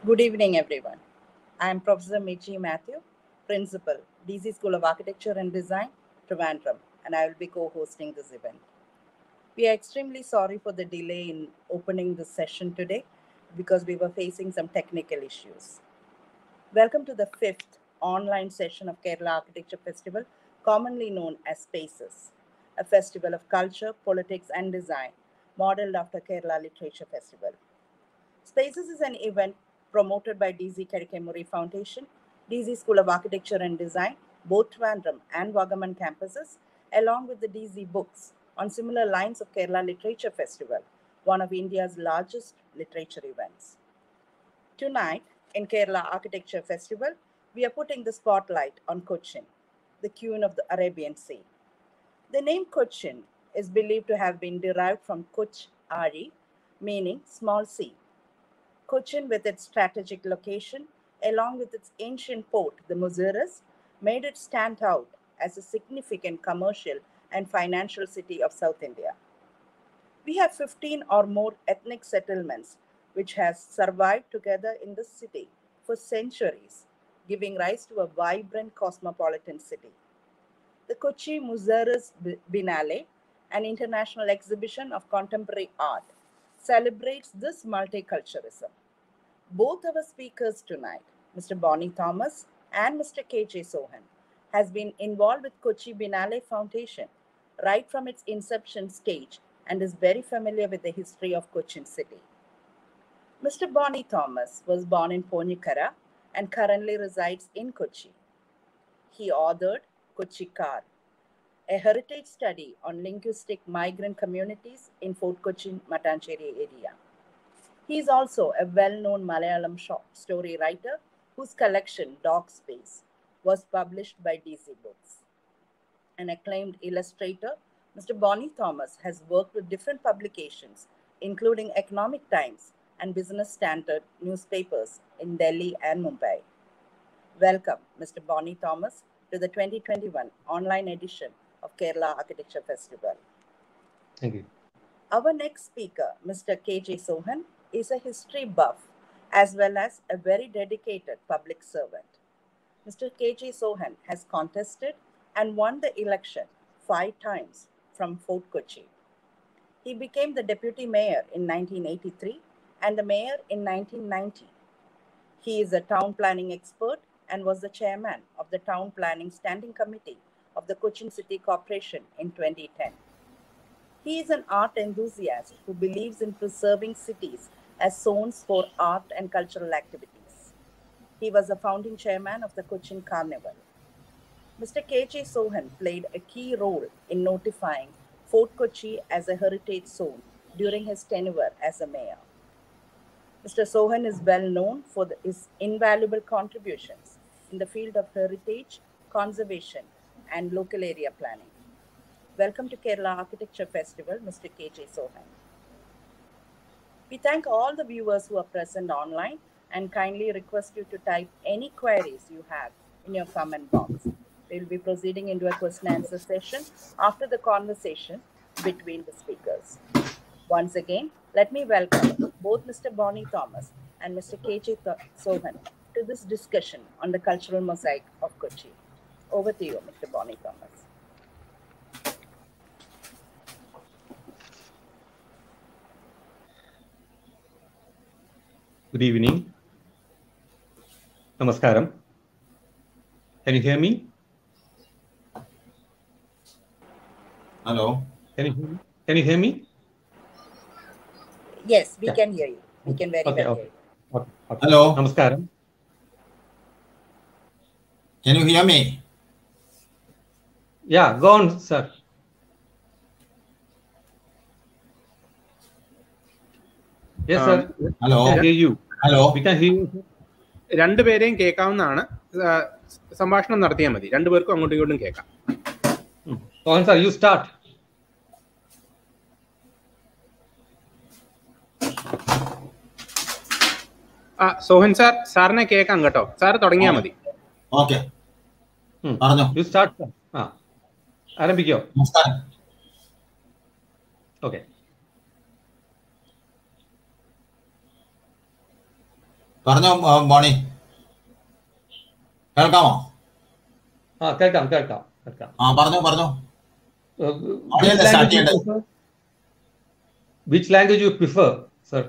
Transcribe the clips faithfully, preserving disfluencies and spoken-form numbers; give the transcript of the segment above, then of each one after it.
Good evening, everyone. I am Professor Michi Matthew, Principal, D C School of Architecture and Design, Trivandrum, and I will be co-hosting this event. We are extremely sorry for the delay in opening this session today because we were facing some technical issues. Welcome to the fifth online session of Kerala Architecture Festival, commonly known as SPACES, a festival of culture, politics, and design modeled after Kerala Literature Festival. SPACES is an event promoted by D Z Kadikemuri Foundation, D Z School of Architecture and Design, both Trivandrum and Vagaman campuses, along with the D Z Books on similar lines of Kerala Literature Festival, one of India's largest literature events. Tonight, in Kerala Architecture Festival, we are putting the spotlight on Cochin, the queen of the Arabian Sea. The name Cochin is believed to have been derived from Koch Ari, meaning small sea. Cochin, with its strategic location, along with its ancient port, the Muziris, made it stand out as a significant commercial and financial city of South India. We have fifteen or more ethnic settlements which has survived together in the city for centuries, giving rise to a vibrant cosmopolitan city. The Kochi Muziris Biennale, an international exhibition of contemporary art, celebrates this multiculturalism. Both our speakers tonight, Mister Bonnie Thomas and Mister K J Sohan, has been involved with Kochi Biennale Foundation right from its inception stage and is very familiar with the history of Cochin city. Mister Bonnie Thomas was born in Ponykkara and currently resides in Kochi. He authored Kochikar, a heritage study on linguistic migrant communities in Fort Cochin, Mattancherry area. He is also a well-known Malayalam short story writer whose collection, Dog Space, was published by D C Books. An acclaimed illustrator, Mister Bonnie Thomas has worked with different publications, including Economic Times and Business Standard newspapers in Delhi and Mumbai. Welcome, Mister Bonnie Thomas, to the twenty twenty-one online edition of Kerala Architecture Festival. Thank you. Our next speaker, Mister K J Sohan, is a history buff as well as a very dedicated public servant. Mister K J Sohan has contested and won the election five times from Fort Kochi. He became the deputy mayor in nineteen eighty-three and the mayor in nineteen ninety. He is a town planning expert and was the chairman of the Town Planning Standing Committee of the Cochin City Corporation in twenty ten. He is an art enthusiast who believes in preserving cities as zones for art and cultural activities. He was a founding chairman of the Cochin Carnival. Mister K J Sohan played a key role in notifying Fort Kochi as a heritage zone during his tenure as a mayor. Mister Sohan is well known for the, his invaluable contributions in the field of heritage, conservation, and local area planning. Welcome to Kerala Architecture Festival, Mister K J Sohan. We thank all the viewers who are present online and kindly request you to type any queries you have in your comment box. We will be proceeding into a question and answer session after the conversation between the speakers. Once again, let me welcome both Mister Bonnie Thomas and Mister K J Sohan to this discussion on the cultural mosaic of Kochi. Over to you, Mister Bonnie Thomas. Good evening. Namaskaram. Can you hear me? Hello. Can you hear me? Can you hear me? Yes, we yeah. can hear you. We can very okay, well okay. hear you. Okay, okay. Hello. Namaskaram. Can you hear me? Yeah, go on, sir. Yes, sir. Um, hello. We can hear you. Hello. We can hear you. രണ്ടുപേരെയും കേൾക്കാവുന്നതാണ്. സംഭാഷണം നടത്തിയാൽ മതി. രണ്ടുപേർക്കും അങ്ങോട്ടും ഇങ്ങോട്ടും കേൾക്കാം. Sohan sir, you start. ആ Sohan sir സാറിനെ കേൾക്കാം കേട്ടോ. സാർ തുടങ്ങിയാൽ മതി. ഓക്കെ. പറഞ്ഞോ. You start. ആ ആരംഭിക്കോ? നമസ്കാരം. ഓക്കെ. പറഞ്ഞോ ബോണി, കേൾക്കാമോ? ആ കേൾക്കാം കേൾക്കാം കേൾക്കാം. ആ പറഞ്ഞോ പറഞ്ഞോ. Uh, which language you prefer? Which language you prefer, sir?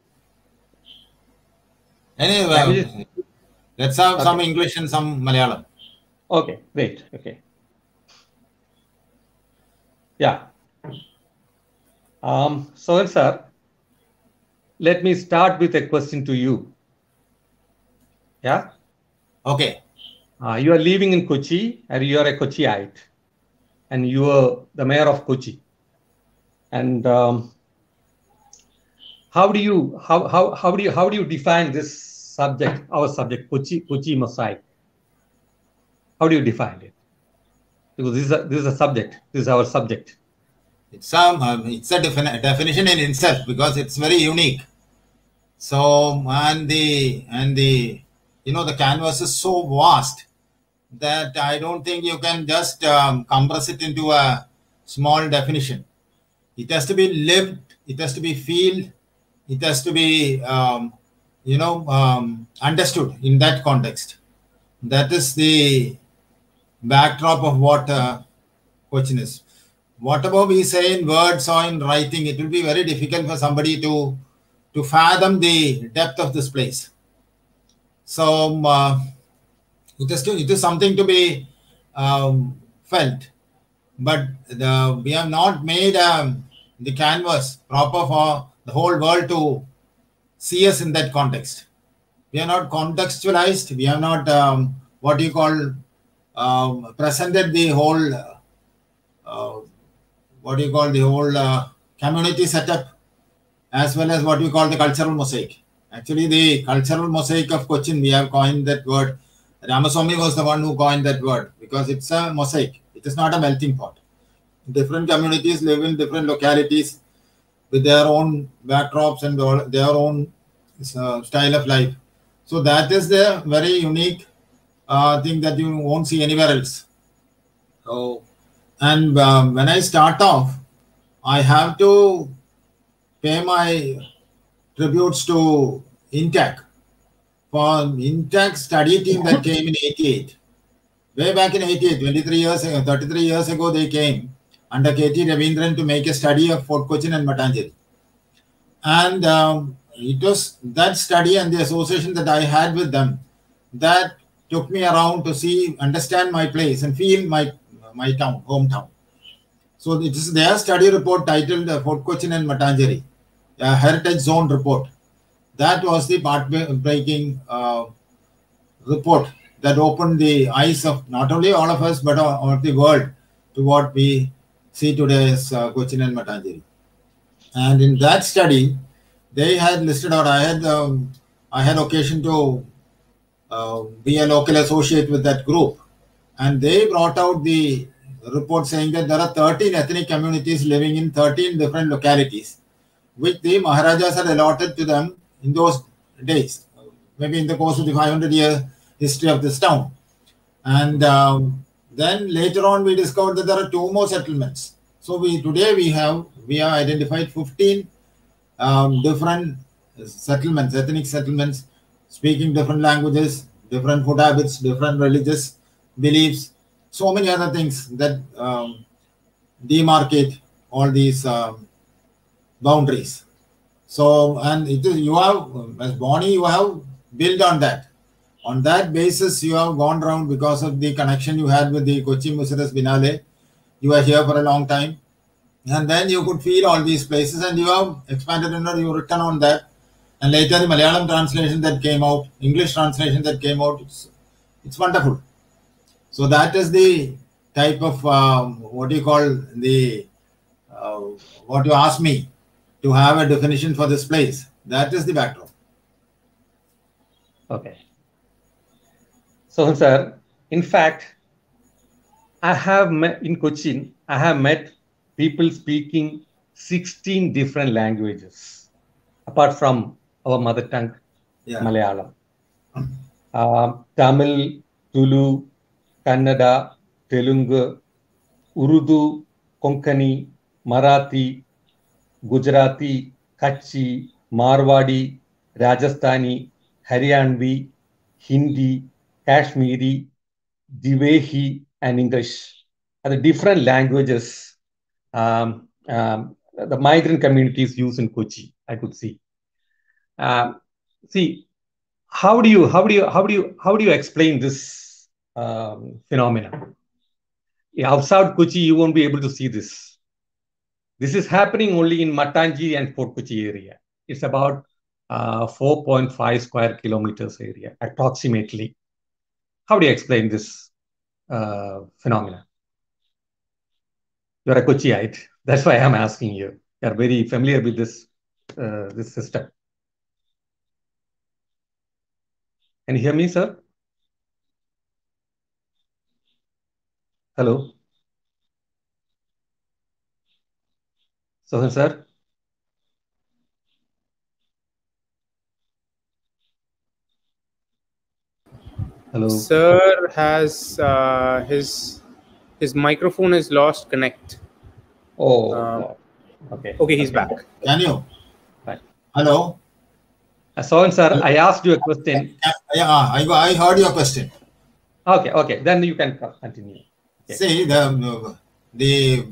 Anyway, Languages? let's have Okay. some English and some Malayalam. Okay, great. Okay. Yeah. Um, so, sir, let me start with a question to you. Yeah. Okay. Uh, you are living in Kochi, and you are a Kochiite, and you are the mayor of Kochi. And um, how do you how how how do you how do you define this subject, our subject, Kochi Kochi mosaic? How do you define it? Because this is a, this is a subject. This is our subject. It's a um, it's a defini- definition in itself because it's very unique. So and the and the you know the canvas is so vast that I don't think you can just um, compress it into a small definition. It has to be lived. It has to be feel. It has to be um, you know um, understood in that context. That is the backdrop of what uh, Cochin is. Whatever we say in words or in writing, it will be very difficult for somebody to to fathom the depth of this place. So uh, it is to, it is something to be um, felt, but the, we have not made um, the canvas proper for the whole world to see us in that context. We are not contextualized. We have not um, what you call um, presented the whole uh, what do you call the whole uh, community setup, as well as what we call the cultural mosaic. Actually, the cultural mosaic of Cochin, we have coined that word. Ramaswamy was the one who coined that word because it's a mosaic. It is not a melting pot. Different communities live in different localities with their own backdrops and their own uh, style of life. So that is the very unique uh, thing that you won't see anywhere else. So, and uh, when I start off, I have to pay my tributes to INTAC for INTAC study team that came in eighty-eight. Way back in eighty-eight, twenty-three years ago, thirty-three years ago, they came under K T Ravindran to make a study of Fort Cochin and Mattancherry. And um, it was that study and the association that I had with them that took me around to see, understand my place and feel my my town, hometown. So it is their study report titled uh, Fort Cochin and Mattancherry, a heritage zone report. That was the path-breaking uh, report that opened the eyes of not only all of us but of, of the world to what we see today as uh, Cochin and Mattancherry. And in that study, they had listed out. I had um, I had occasion to uh, be a local associate with that group, and they brought out the report saying that there are thirteen ethnic communities living in thirteen different localities, which the Maharajas had allotted to them in those days, maybe in the course of the five hundred year history of this town. And um, then later on, we discovered that there are two more settlements. So we today we have we have identified fifteen um, different settlements, ethnic settlements, speaking different languages, different food habits, different religious beliefs, so many other things that um, demarcate all these um, boundaries. So, and it is you have, as Bonnie, you have built on that. On that basis, you have gone around because of the connection you had with the Kochi Muziris Binale. You were here for a long time. And then you could feel all these places and you have expanded on it, you written on that. And later the Malayalam translation that came out, English translation that came out, it's, it's wonderful. So that is the type of, um, what do you call the, uh, what you asked me to have a definition for this place. That is the backdrop. Okay. So, sir, in fact, I have met in Cochin, I have met people speaking sixteen different languages, apart from our mother tongue, Yeah. Malayalam. Uh, Tamil, Tulu, Kannada, Telugu, Urdu, Konkani, Marathi, Gujarati, Kutchi, Marwadi, Rajasthani, Haryanvi, Hindi, Kashmiri, Divehi, and English are the different languages um, um, the migrant communities use in Kochi. I could see. Um, see, how do you how do you how do you how do you explain this um, phenomenon? Outside Kochi, you won't be able to see this. This is happening only in Mattanchiri and Fort Kochi area. It's about uh, four point five square kilometers area, approximately. How do you explain this uh, phenomenon? You're a Kochiite. That's why I'm asking you. You're very familiar with this uh, this system. Can you hear me, sir? Hello? Sohan, sir? Hello? Sir has uh, his his microphone is lost connect. Oh, Um, oh, okay. Okay, he's okay. back. Can you? Right. Hello? Uh, Sohan, sir, I asked you a question. Yeah, yeah, I, I heard your question. Okay, okay. Then you can continue. Okay. See, the, the,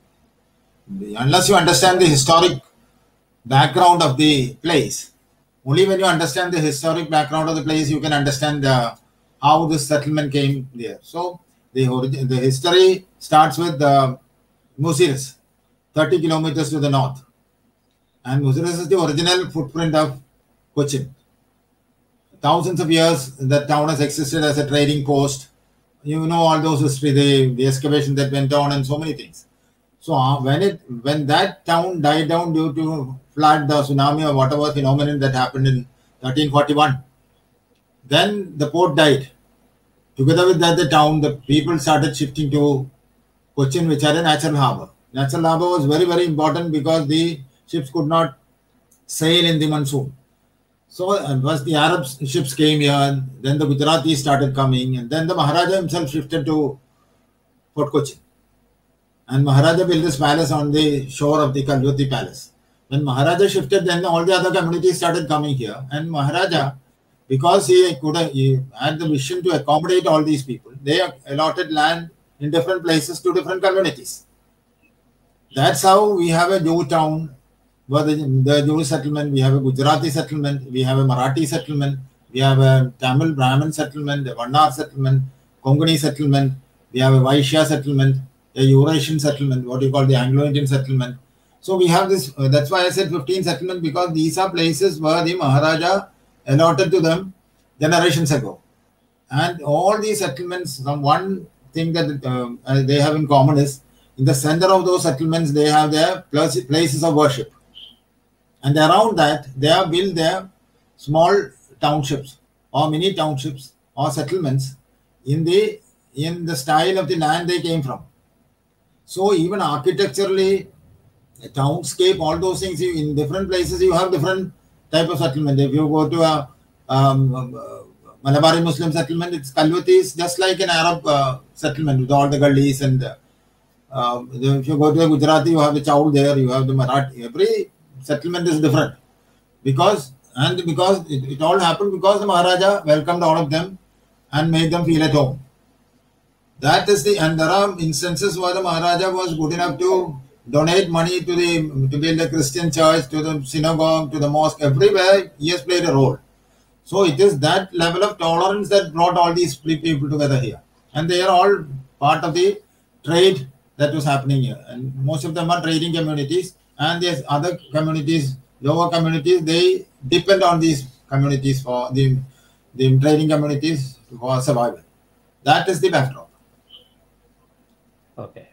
the unless you understand the historic background of the place, only when you understand the historic background of the place, you can understand uh, how this settlement came there. So the origin, the history starts with uh, Muziris, thirty kilometers to the north, and Muziris is the original footprint of Cochin. Thousands of years, the town has existed as a trading post. You know all those history, the, the excavation that went on, and so many things. So uh, when it when that town died down due to flood, the tsunami, or whatever phenomenon that happened in thirteen forty-one, then the port died. Together with that, the town, the people started shifting to Cochin, which had a natural harbor. Natural harbor was very, very important because the ships could not sail in the monsoon. So uh, once the Arab ships came here, then the Gujaratis started coming, and then the Maharaja himself shifted to Fort Cochin. And Maharaja built this palace on the shore of the Kalvati Palace. When Maharaja shifted, then all the other communities started coming here. And Maharaja, because he could have, he had the vision to accommodate all these people, they allotted land in different places to different communities. That's how we have a Jew town, where the, the Jewish settlement, we have a Gujarati settlement, we have a Marathi settlement, we have a Tamil Brahmin settlement, a Vannar settlement, Konkani settlement, we have a Vaishya settlement, a Eurasian settlement, what you call the Anglo-Indian settlement. So we have this, uh, that's why I said fifteen settlements, because these are places where the Maharaja allotted to them generations ago. And all these settlements, some one thing that uh, they have in common is, in the center of those settlements, they have their places of worship. And around that, they have built their small townships or mini townships or settlements in the in the style of the land they came from. So even architecturally, townscape, all those things, in different places, you have different type of settlement. If you go to a um, uh, Malabari Muslim settlement, it's Kalvati is just like an Arab uh, settlement with all the gullies. And uh, uh, if you go to a Gujarati, you have the Chaul there, you have the Marathi. Every settlement is different. Because, and because it, it all happened because the Maharaja welcomed all of them and made them feel at home. That is the, and there are instances where the Maharaja was good enough to donate money to the to build a Christian church, to the synagogue, to the mosque, everywhere he has played a role. So it is that level of tolerance that brought all these people together here. And they are all part of the trade that was happening here. And most of them are trading communities, and there's other communities, lower communities, they depend on these communities for the, the trading communities for survival. That is the backdrop. Okay.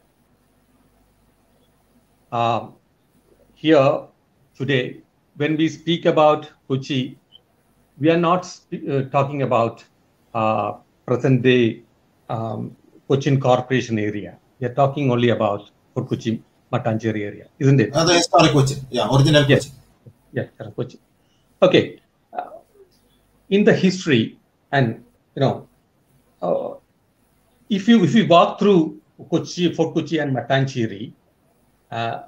Um, here today, when we speak about Kochi, we are not uh, talking about uh, present day um, Cochin Corporation area. We are talking only about Fort Kochi, Mattanchiri area, isn't it? Uh, the historic Cochin, yeah, original yes. Cochin. Yes, Kochi. Okay. Uh, in the history, and you know, uh, if you if you walk through Kochi, Fort Kochi, and Mattanchiri, uh,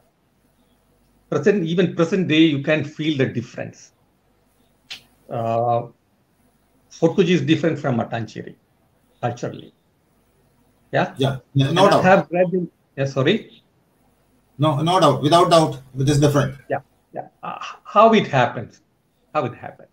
present even present day, you can feel the difference. Uh, Fort Kochi is different from Mattancherry culturally. Yeah? Yeah, no And doubt. I have read in, yeah, sorry? No, no doubt. Without doubt, it is different. Yeah, yeah. Uh, how it happens? How it happened?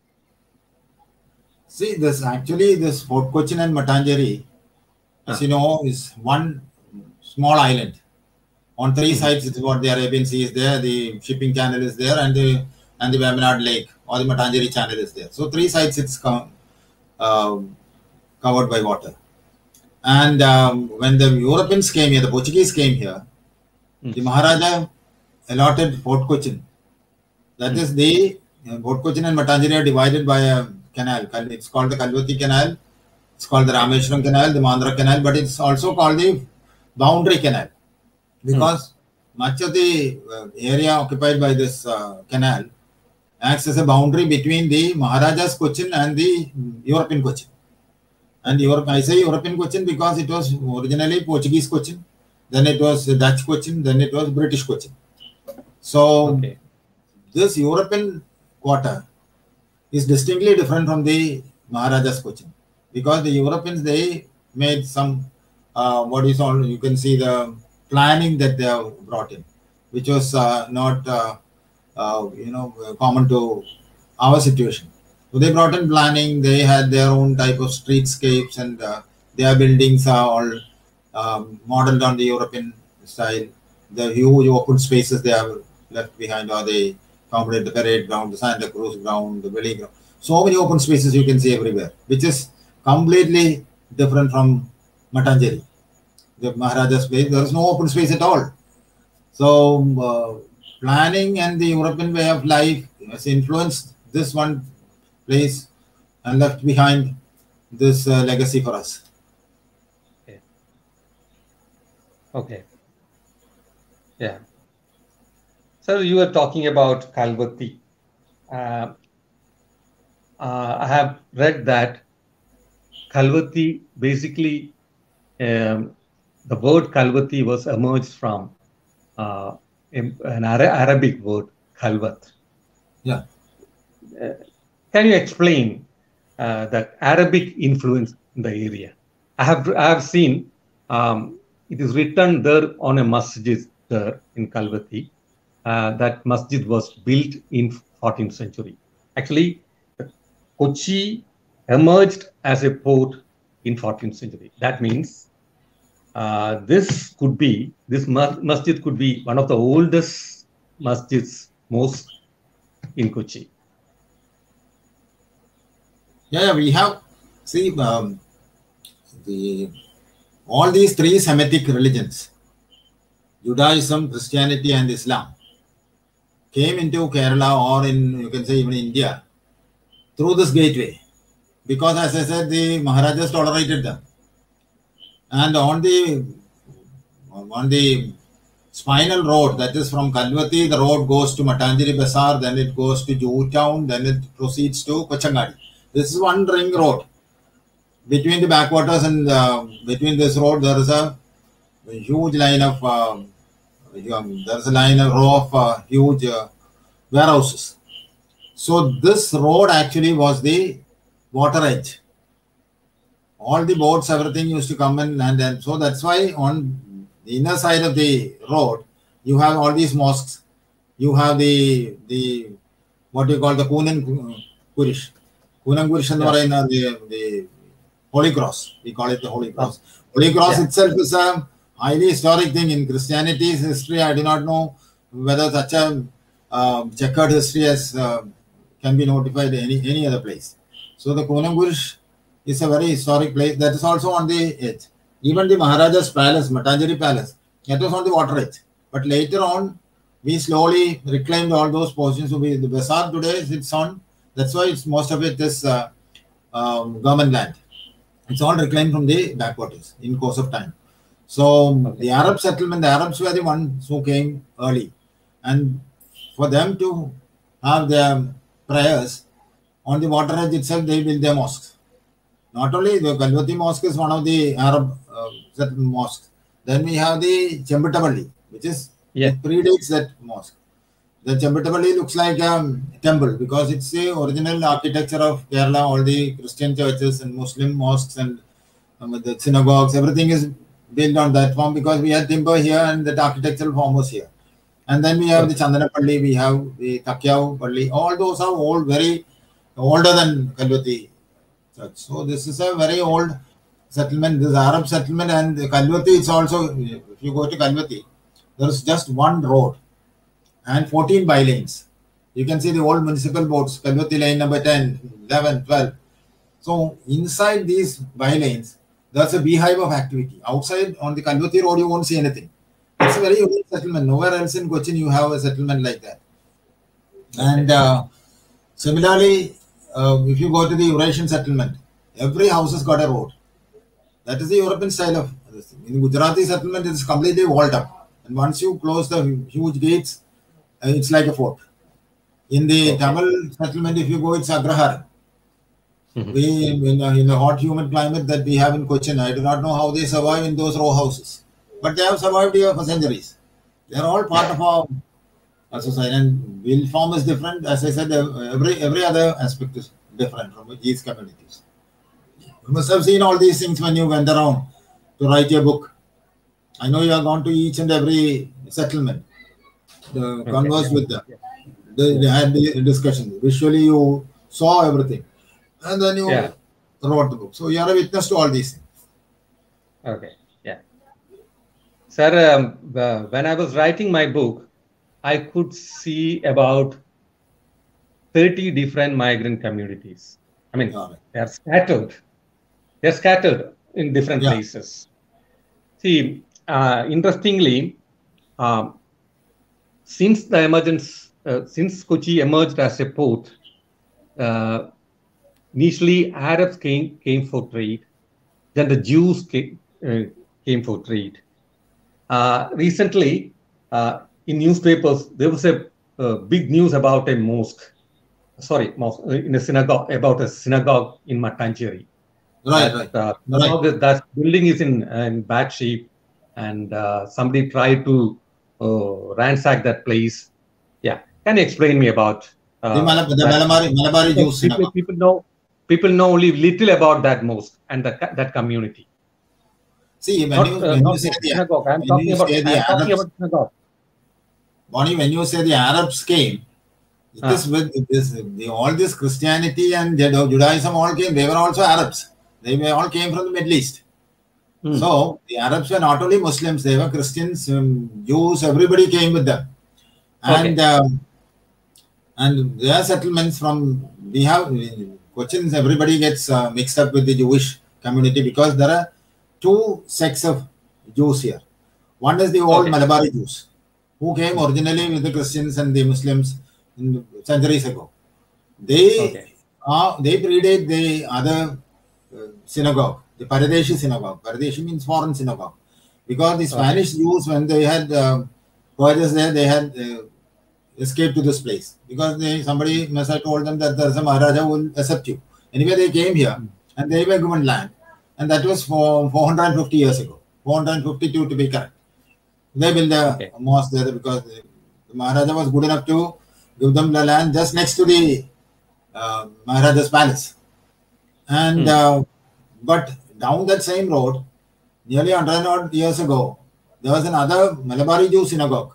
See, this actually, this Fort Cochin and Mattancherry, as Huh. you know, is one small island. On three Mhm. sides, it's what the Arabian Sea is there, the shipping channel is there, and the and the Vembanad Lake or the Mattancherry channel is there. So three sides it's co- um, covered by water. And um, when the Europeans came here, the Portuguese came here, Mm. the Maharaja allotted Fort Cochin. That Mm. is the uh, Fort Cochin and Mattancherry are divided by a canal. Kal- It's called the Kalvati Canal. It's called the Rameshwaram Canal, the Mandra Canal, but it's also called the Boundary Canal because much of the uh, area occupied by this uh, canal acts as a boundary between the Maharaja's Cochin and the European Cochin. And Europe, I say European Cochin because it was originally Portuguese Cochin, then it was Dutch Cochin, then it was British Cochin. So Okay. this European quarter is distinctly different from the Maharaja's Cochin because the Europeans they made some uh, what is all you can see the planning that they have brought in, which was uh, not uh, uh, you know common to our situation. So they brought in planning. They had their own type of streetscapes, and uh, their buildings are all um, modeled on the European style. The huge open spaces they have left behind are the accommodate the parade ground, the Santa Cruz ground, the Valley ground. So many open spaces you can see everywhere, which is completely different from Mattancherry, the Maharaja's place. There is no open space at all. So uh, planning and the European way of life has influenced this one place and left behind this uh, legacy for us. Okay. Okay. Yeah. So you were talking about Kalvati. Uh, uh, I have read that Kalvati basically um, the word Kalvati was emerged from uh, an Ara- Arabic word Kalvat. Yeah. Uh, can you explain uh, that Arabic influence in the area? I have I have seen um, it is written there on a masjid there in Kalvati. Uh, that masjid was built in fourteenth century. Actually, Kochi emerged as a port in fourteenth century. That means uh, this could be this mas- masjid could be one of the oldest masjids, mosque in Kochi. Yeah, yeah, we have see um, the all these three Semitic religions, Judaism, Christianity, and Islam, came into Kerala or in you can say even India through this gateway, because as I said, the Maharajas tolerated them, and on the on the spinal road that is from Kalvati, the road goes to Mattancherry Bazaar, then it goes to Juhu Town, then it proceeds to Kochangadi. This is one ring road. Between the backwaters and uh, between this road, there is a, a huge line of uh, um, there is a line of row of uh, huge uh, warehouses. So this road actually was the water edge. All the boats, everything used to come in, and then so that's why on the inner side of the road you have all these mosques. You have the the what do you call the Kunan Kurish. Kunan Kurish and Yeah. the the Holy Cross. We call it the Holy Cross. Holy Cross Yeah. itself is a highly historic thing in Christianity's history. I do not know whether such a uh, checkered history as uh, can be notified any any other place. So the Kunan Kurish is a very historic place that is also on the edge. Even the Maharaja's palace, Mattancherry Palace, that was on the water edge. But later on, we slowly reclaimed all those portions. So we, the bazaar today sits on. That's why it's most of it is uh, um, government land. It's all reclaimed from the backwaters in course of time. So Okay. the Arab settlement, the Arabs were the ones who came early, and for them to have their prayers on the water edge itself, they built their mosques. Not only the Kalvati Mosque is one of the Arab uh, settlement mosques. Then we have the Chembatavalli, which is Yeah. it predates that mosque. The Chempettapalli looks like a temple because it's the original architecture of Kerala. All the Christian churches and Muslim mosques and um, the synagogues, everything is built on that form because we had timber here and that architectural form was here. And then we have the Chandanapalli, we have the Takyau Palli. All those are all very older than Kalvati church. So this is a very old settlement, this Arab settlement, and Kalvati is also, if you go to Kalvati, there is just one road and fourteen bylanes. You can see the old municipal boards, Kalvati lane number ten, eleven, twelve. So inside these bylanes, there's a beehive of activity. Outside on the Kalvati road, you won't see anything. It's a very unique settlement. Nowhere else in Cochin you have a settlement like that. And uh, similarly, uh, if you go to the Eurasian settlement, every house has got a road. That is the European style of this thing. In Gujarati settlement, it is completely walled up. And once you close the huge gates, uh, it's like a fort. In the okay. Tamil settlement, if you go, it's Agrahar. Mm-hmm. We, in a, in a hot, humid climate that we have in Cochin, I do not know how they survive in those row houses. But they have survived here for centuries. They are all part of our, our society. And will form is different. As I said, every every other aspect is different from these communities. You must have seen all these things when you went around to write your book. I know you have gone to each and every settlement, the okay. conversed with them. They, they had the discussion. Visually, you saw everything. And then you yeah. wrote the book. So you are a witness to all these things. Okay. Sir, um, uh, when I was writing my book, I could see about thirty different migrant communities. I mean, yeah. they are scattered. They are scattered in different yeah. places. See, uh, interestingly, um, since the emergence, uh, since Kochi emerged as a port, uh, initially Arabs came, came for trade, then the Jews came, uh, came for trade. Uh, recently, uh, in newspapers, there was a uh, big news about a mosque. Sorry, mosque, in a synagogue, about a synagogue in Mattancherry. Right, that, right. Uh, right. That building is in, in bad shape, and uh, somebody tried to uh, ransack that place. Yeah, can you explain me about uh, the Malab- the Malabari, Malabari Jews people, synagogue? People know, people know only little about that mosque and that that community. See, when not, you, uh, when not you say the, synagogue, I'm when talking you about, say the I'm talking Arabs, about synagogue. Bonnie, when you say the Arabs came, it Ah. is with this, the, all this Christianity and Judaism all came, they were also Arabs. They were, all came from the Middle East. Hmm. So, the Arabs were not only Muslims, they were Christians, um, Jews, everybody came with them. And Okay. um, and their settlements from, we have, Cochins, everybody gets uh, mixed up with the Jewish community because there are two sects of Jews here. One is the old Okay. Malabari Jews, who came originally with the Christians and the Muslims in centuries ago. They Okay. are they predate the other uh, synagogue, the Paradeshi synagogue. Paradeshi means foreign synagogue, because the Spanish Okay. Jews, when they had uh, voyages there, they had uh, escaped to this place because they somebody must have told them that there's a Maharaja who will accept you. Anyway, they came here and they were given land, and that was for four hundred fifty years ago, four hundred fifty-two to be correct. They built a Okay. mosque there because the, the Maharaja was good enough to give them the land just next to the uh, Maharaja's palace. And Hmm. uh, but down that same road, nearly one hundred odd years ago, there was another Malabari Jew synagogue,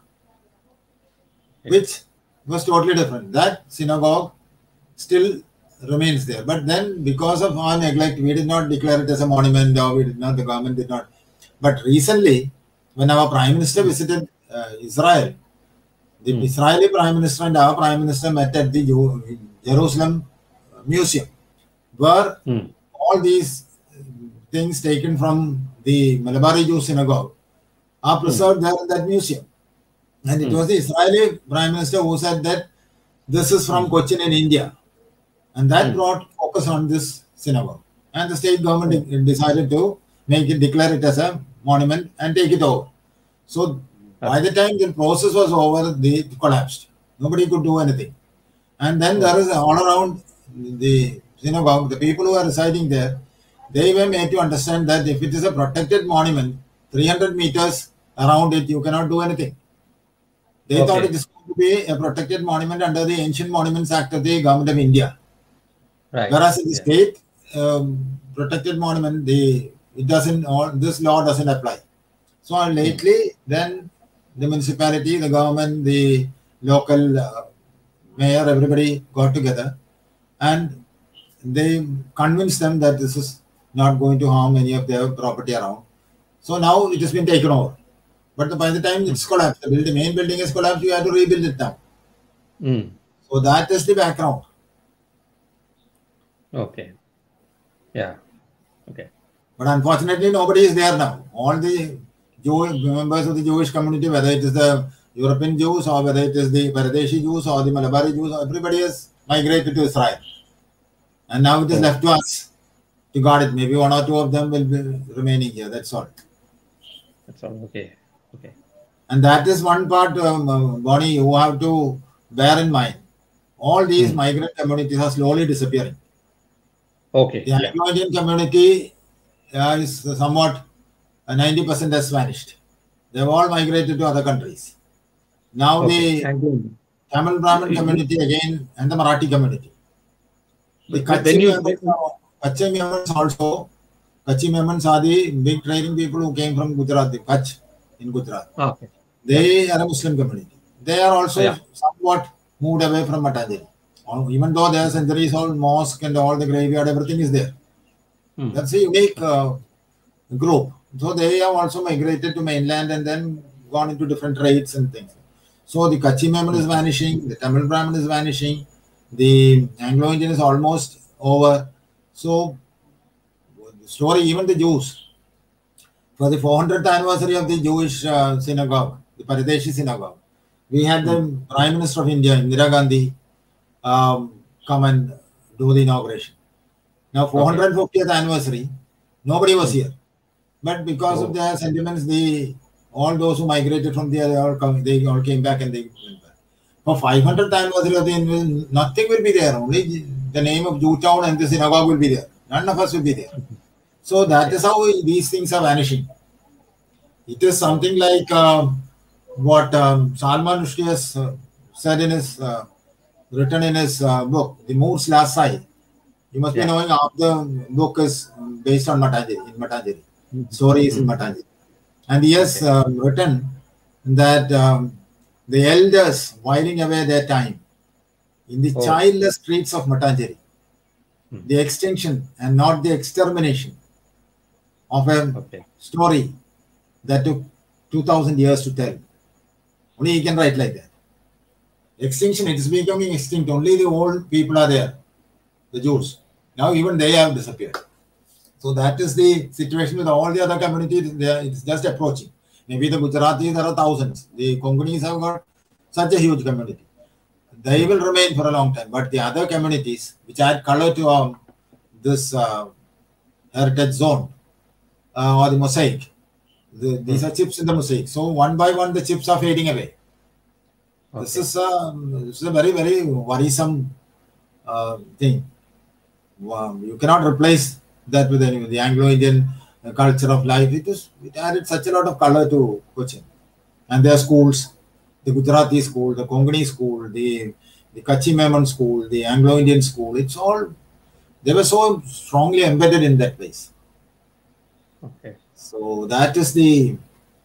which was totally different. That synagogue still remains there. But then, because of our neglect, we did not declare it as a monument, or we did not, the government did not. But recently, when our Prime Minister visited uh, Israel, the Hmm. Israeli Prime Minister and our Prime Minister met at the Ju- Jerusalem Museum, where Hmm. all these things taken from the Malabari Jew synagogue are preserved there in that museum. And it Hmm. was the Israeli Prime Minister who said that this is from Cochin in India. And that Hmm. brought focus on this synagogue. And the state government de- decided to make it, declare it as a monument and take it over. So by the time the process was over, they collapsed. Nobody could do anything. And then there is all around the synagogue, the people who are residing there, they were made to understand that if it is a protected monument, three hundred meters around it, you cannot do anything. They Okay. thought it is going to be a protected monument under the Ancient Monuments Act of the Government of India. Right. Whereas in the Yeah. state um, protected monument, the it doesn't. All, this law doesn't apply. So uh, lately, then the municipality, the government, the local uh, mayor, everybody got together, and they convinced them that this is not going to harm any of their property around. So now it has been taken over. But the, by the time it's collapsed, the building, main building is collapsed, you have to rebuild it now. Mm. So that is the background. Okay. Yeah. Okay. But unfortunately, nobody is there now. All the Jew, members of the Jewish community, whether it is the European Jews or whether it is the Baradeshi Jews or the Malabari Jews, everybody has migrated to Israel. And now it is left to us to guard it. Maybe one or two of them will be remaining here. That's all. That's all. Okay. Okay. And that is one part, um, uh, Bonnie, you have to bear in mind. All these Hmm. migrant communities are slowly disappearing. Okay. The Yeah. Anglo-Indian community uh, is somewhat uh, ninety percent has vanished. They've all migrated to other countries. Now Okay. the And then, Tamil Brahmin Mhm. community again and the Marathi community. The But Kutchi when you- Memons are- Kutchi Memons also, Kutchi Memons are the big trading people who came from Gujarat, the Kutch in Gujarat. ah, okay. They are a Muslim community. They are also Yeah. somewhat moved away from Matanjeri. Or even though there are centuries old mosque and all the graveyard, everything is there. Hmm. That's a unique uh, group. So they have also migrated to mainland and then gone into different trades and things. So the Kutchi Memon is vanishing, the Tamil Brahmin is vanishing, the Anglo-Indian is almost over. So the story, even the Jews, for the four hundredth anniversary of the Jewish uh, synagogue, the Paradeshi synagogue, we had the Prime Minister of India, Indira Gandhi, um, come and do the inauguration. Now, four hundred fiftieth anniversary, nobody was here. But because Oh. of their sentiments, the all those who migrated from there, they all, come, they all came back and they went back. For five hundredth anniversary of the nothing will be there. Only the name of Jewtown and the synagogue will be there. None of us will be there. So that is how we, these things are vanishing. It is something like uh, what um, Salman Rushdie has uh, said in his, uh, written in his uh, book, The Moor's Last Sigh. You must Yeah. be knowing half the book is based on Matanjeri, in Matanjeri. Story is in Matanjeri. And he has uh, written that um, the elders whiling away their time in the Oh. childless streets of Matanjeri, Hmm. the extinction and not the extermination of a Okay. story that took two thousand years to tell. Only he can write like that. Extinction, it is becoming extinct. Only the old people are there, the Jews. Now even they have disappeared. So that is the situation with all the other communities. They are, it's just approaching. Maybe the Gujaratis, there are thousands. The Konkanis have got such a huge community. They will remain for a long time. But the other communities, which add color to um, this uh, heritage zone uh, or the mosaic, the, these are chips in the mosaic. So one by one, the chips are fading away. This Okay. is a, this is a very, very worrisome uh, thing. Wow. You cannot replace that with any the Anglo-Indian uh, culture of life. It is it added such a lot of color to Cochin, and their schools, the Gujarati school, the Konkani school, the the Kutchi Memon school, the Anglo-Indian school. It's all they were so strongly embedded in that place. Okay. So that is the.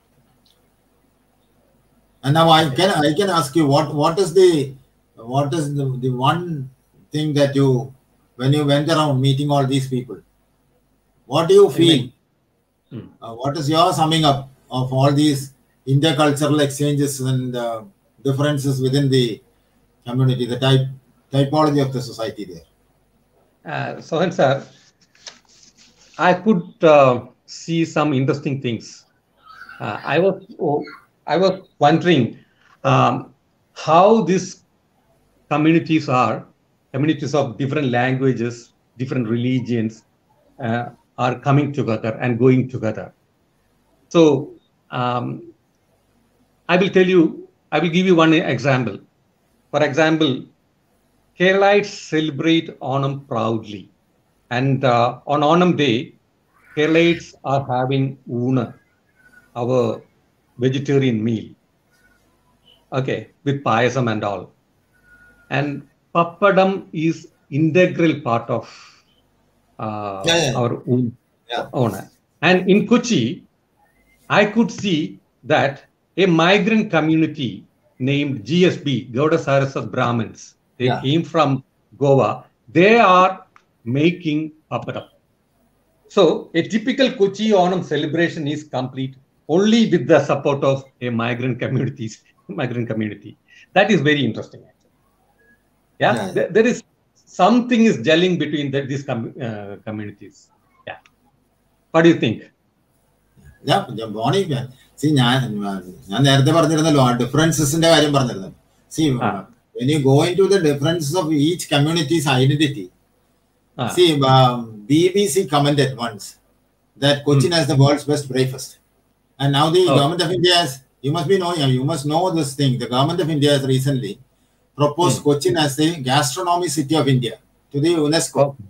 And now I can I can ask you what what is the what is the, the one thing that you when you went around meeting all these people, what do you feel? Hmm. Uh, what is your summing up of all these intercultural exchanges and uh, differences within the community, the type typology of the society there? Uh, Sohan sir, I could uh, see some interesting things. Uh, I was oh, I was wondering um, how these communities are, communities of different languages, different religions, uh, are coming together and going together. So um, I will tell you, I will give you one example. For example, Keralites celebrate Onam proudly. And uh, on Onam Day, Keralites are having Una, our vegetarian meal. okay, with payasam and all. And pappadam is integral part of uh, Yeah, yeah. our own Yeah. owner. And in Kochi, I could see that a migrant community named G S B, Gauda Saraswat Brahmins, they Yeah. came from Goa. They are making pappadam. So a typical Kochi Onam celebration is complete only with the support of a migrant communities, migrant community. That is very interesting. Actually. Yeah, Yeah, yeah. There, there is something is gelling between the, these com- uh, communities. Yeah. What do you think? Yeah, Bonnie, see, ഞാൻ ഞാൻ നേരത്തെ പറഞ്ഞിരുന്നല്ലോ ആ ഡിഫറൻസസിന്റെ കാര്യം പറഞ്ഞിരുന്നു. See, Ah. when you go into the differences of each community's identity, Ah. see, um, B B C commented once that Cochin has the world's best breakfast, and now the Oh. government of India has, you must be knowing, you must know this thing. The government of India has recently proposed Cochin as the gastronomy city of India to the UNESCO. Oh.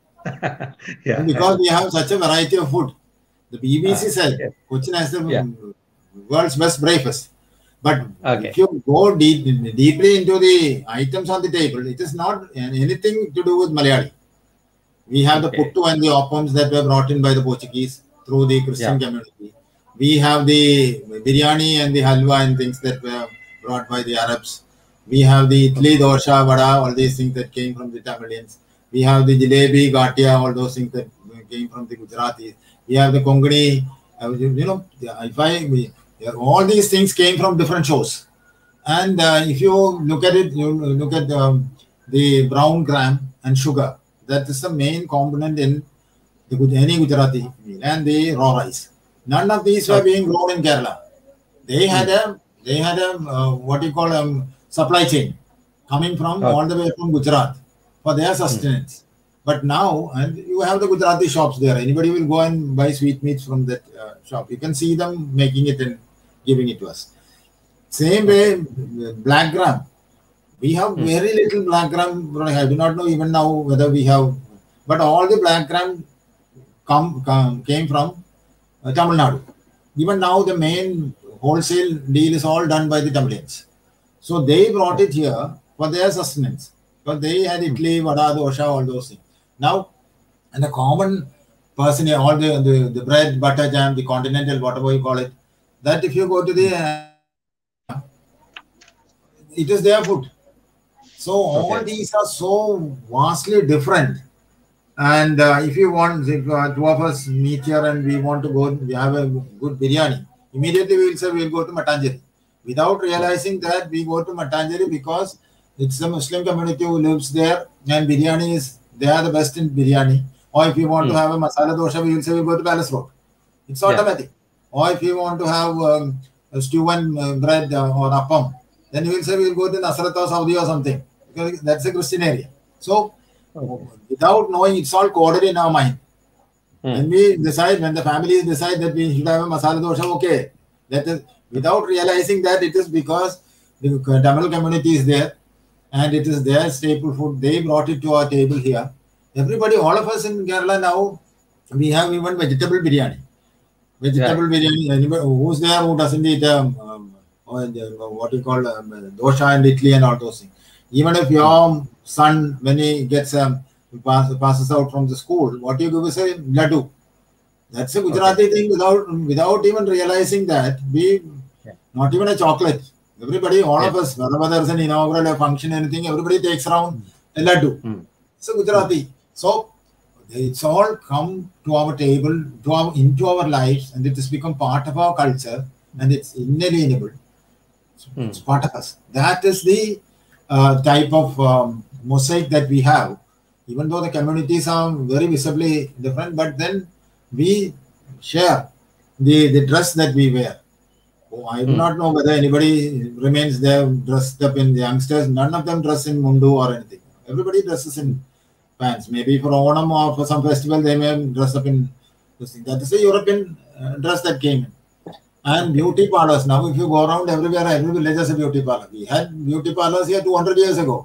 Yeah. Because we have such a variety of food. The B B C Ah, said yes. Cochin has the Yeah. world's best breakfast. But Okay. if you go deep, deeply into the items on the table, it is not anything to do with Malayali. We have the Okay. puttu and the oppams that were brought in by the Portuguese through the Christian Yeah. community. We have the biryani and the halwa and things that were brought by the Arabs. We have the idli, dosha, vada, all these things that came from the Tamilians. We have the jalebi, gatia, all those things that came from the Gujaratis. We have the Kongani, uh, you, you know, if I, we, all these things came from different shores. And uh, if you look at it, you look at um, the brown gram and sugar. That is the main component in the any Gujarati meal, and the raw rice. None of these were being grown in Kerala. They had a they had a uh, what you call a um, supply chain coming from Okay. all the way from Gujarat for their sustenance. But now, and you have the Gujarati shops there. Anybody will go and buy sweetmeats from that uh, shop. You can see them making it and giving it to us. Same way, black gram. We have very little black gram. I do not know even now whether we have, but all the black gram come, come came from uh, Tamil Nadu. Even now, the main wholesale deal is all done by the Tamilians. So they brought it here for their sustenance. But they had idli, vada, dosha, all those things. Now, and the common person here, all the, the, the bread, butter, jam, the continental, whatever you call it, that if you go to the, uh, it is their food. So all Okay. these are so vastly different. And uh, if you want, if uh, two of us meet here and we want to go, we have a good biryani, immediately we will say we will go to Matanjari. Without realizing that we go to Matanjari because it's a Muslim community who lives there, and biryani is, they are the best in biryani. Or if you want Hmm. to have a masala dosha, we will say we go to Palace Road. It's Yeah. automatic. Or if you want to have um, a stew and uh, bread uh, or appam, then you will say we will go to Nasrat or Saudi or something, because that's a Christian area. So Okay. without knowing, it's all coded in our mind. Hmm. When we decide, when the families decide that we should have a masala dosha, okay, that is without realizing that it is because the Tamil community is there and it is their staple food. They brought it to our table here. Everybody, all of us in Kerala now, we have even vegetable biryani. Vegetable biryani. Anybody who's there who doesn't eat um, um, or the, what you call um, dosha and idli and all those things. Even if your son, when he gets um, pass, passes out from the school, what you give is a laddu. That's a Gujarati Okay. thing without without even realizing that we, Yeah. not even a chocolate. Everybody, all of Yeah. us, whenever there's an inaugural a function, anything, everybody takes around a laddu. Hmm. It's a Gujarati. So it's all come to our table, to our into our lives, and it has become part of our culture, and it's inalienable. Hmm. It's part of us. That is the uh, type of um, mosaic that we have. Even though the communities are very visibly different, but then we share the, the dress that we wear. Oh, I do Hmm. not know whether anybody remains there dressed up in the youngsters. None of them dress in mundu or anything. Everybody dresses in pants. Maybe for Onam or for some festival, they may dress up in this thing. That is a European uh, dress that came in. And beauty parlors. Now, if you go around everywhere, every village has a beauty parlor. We had beauty parlors here two hundred years ago.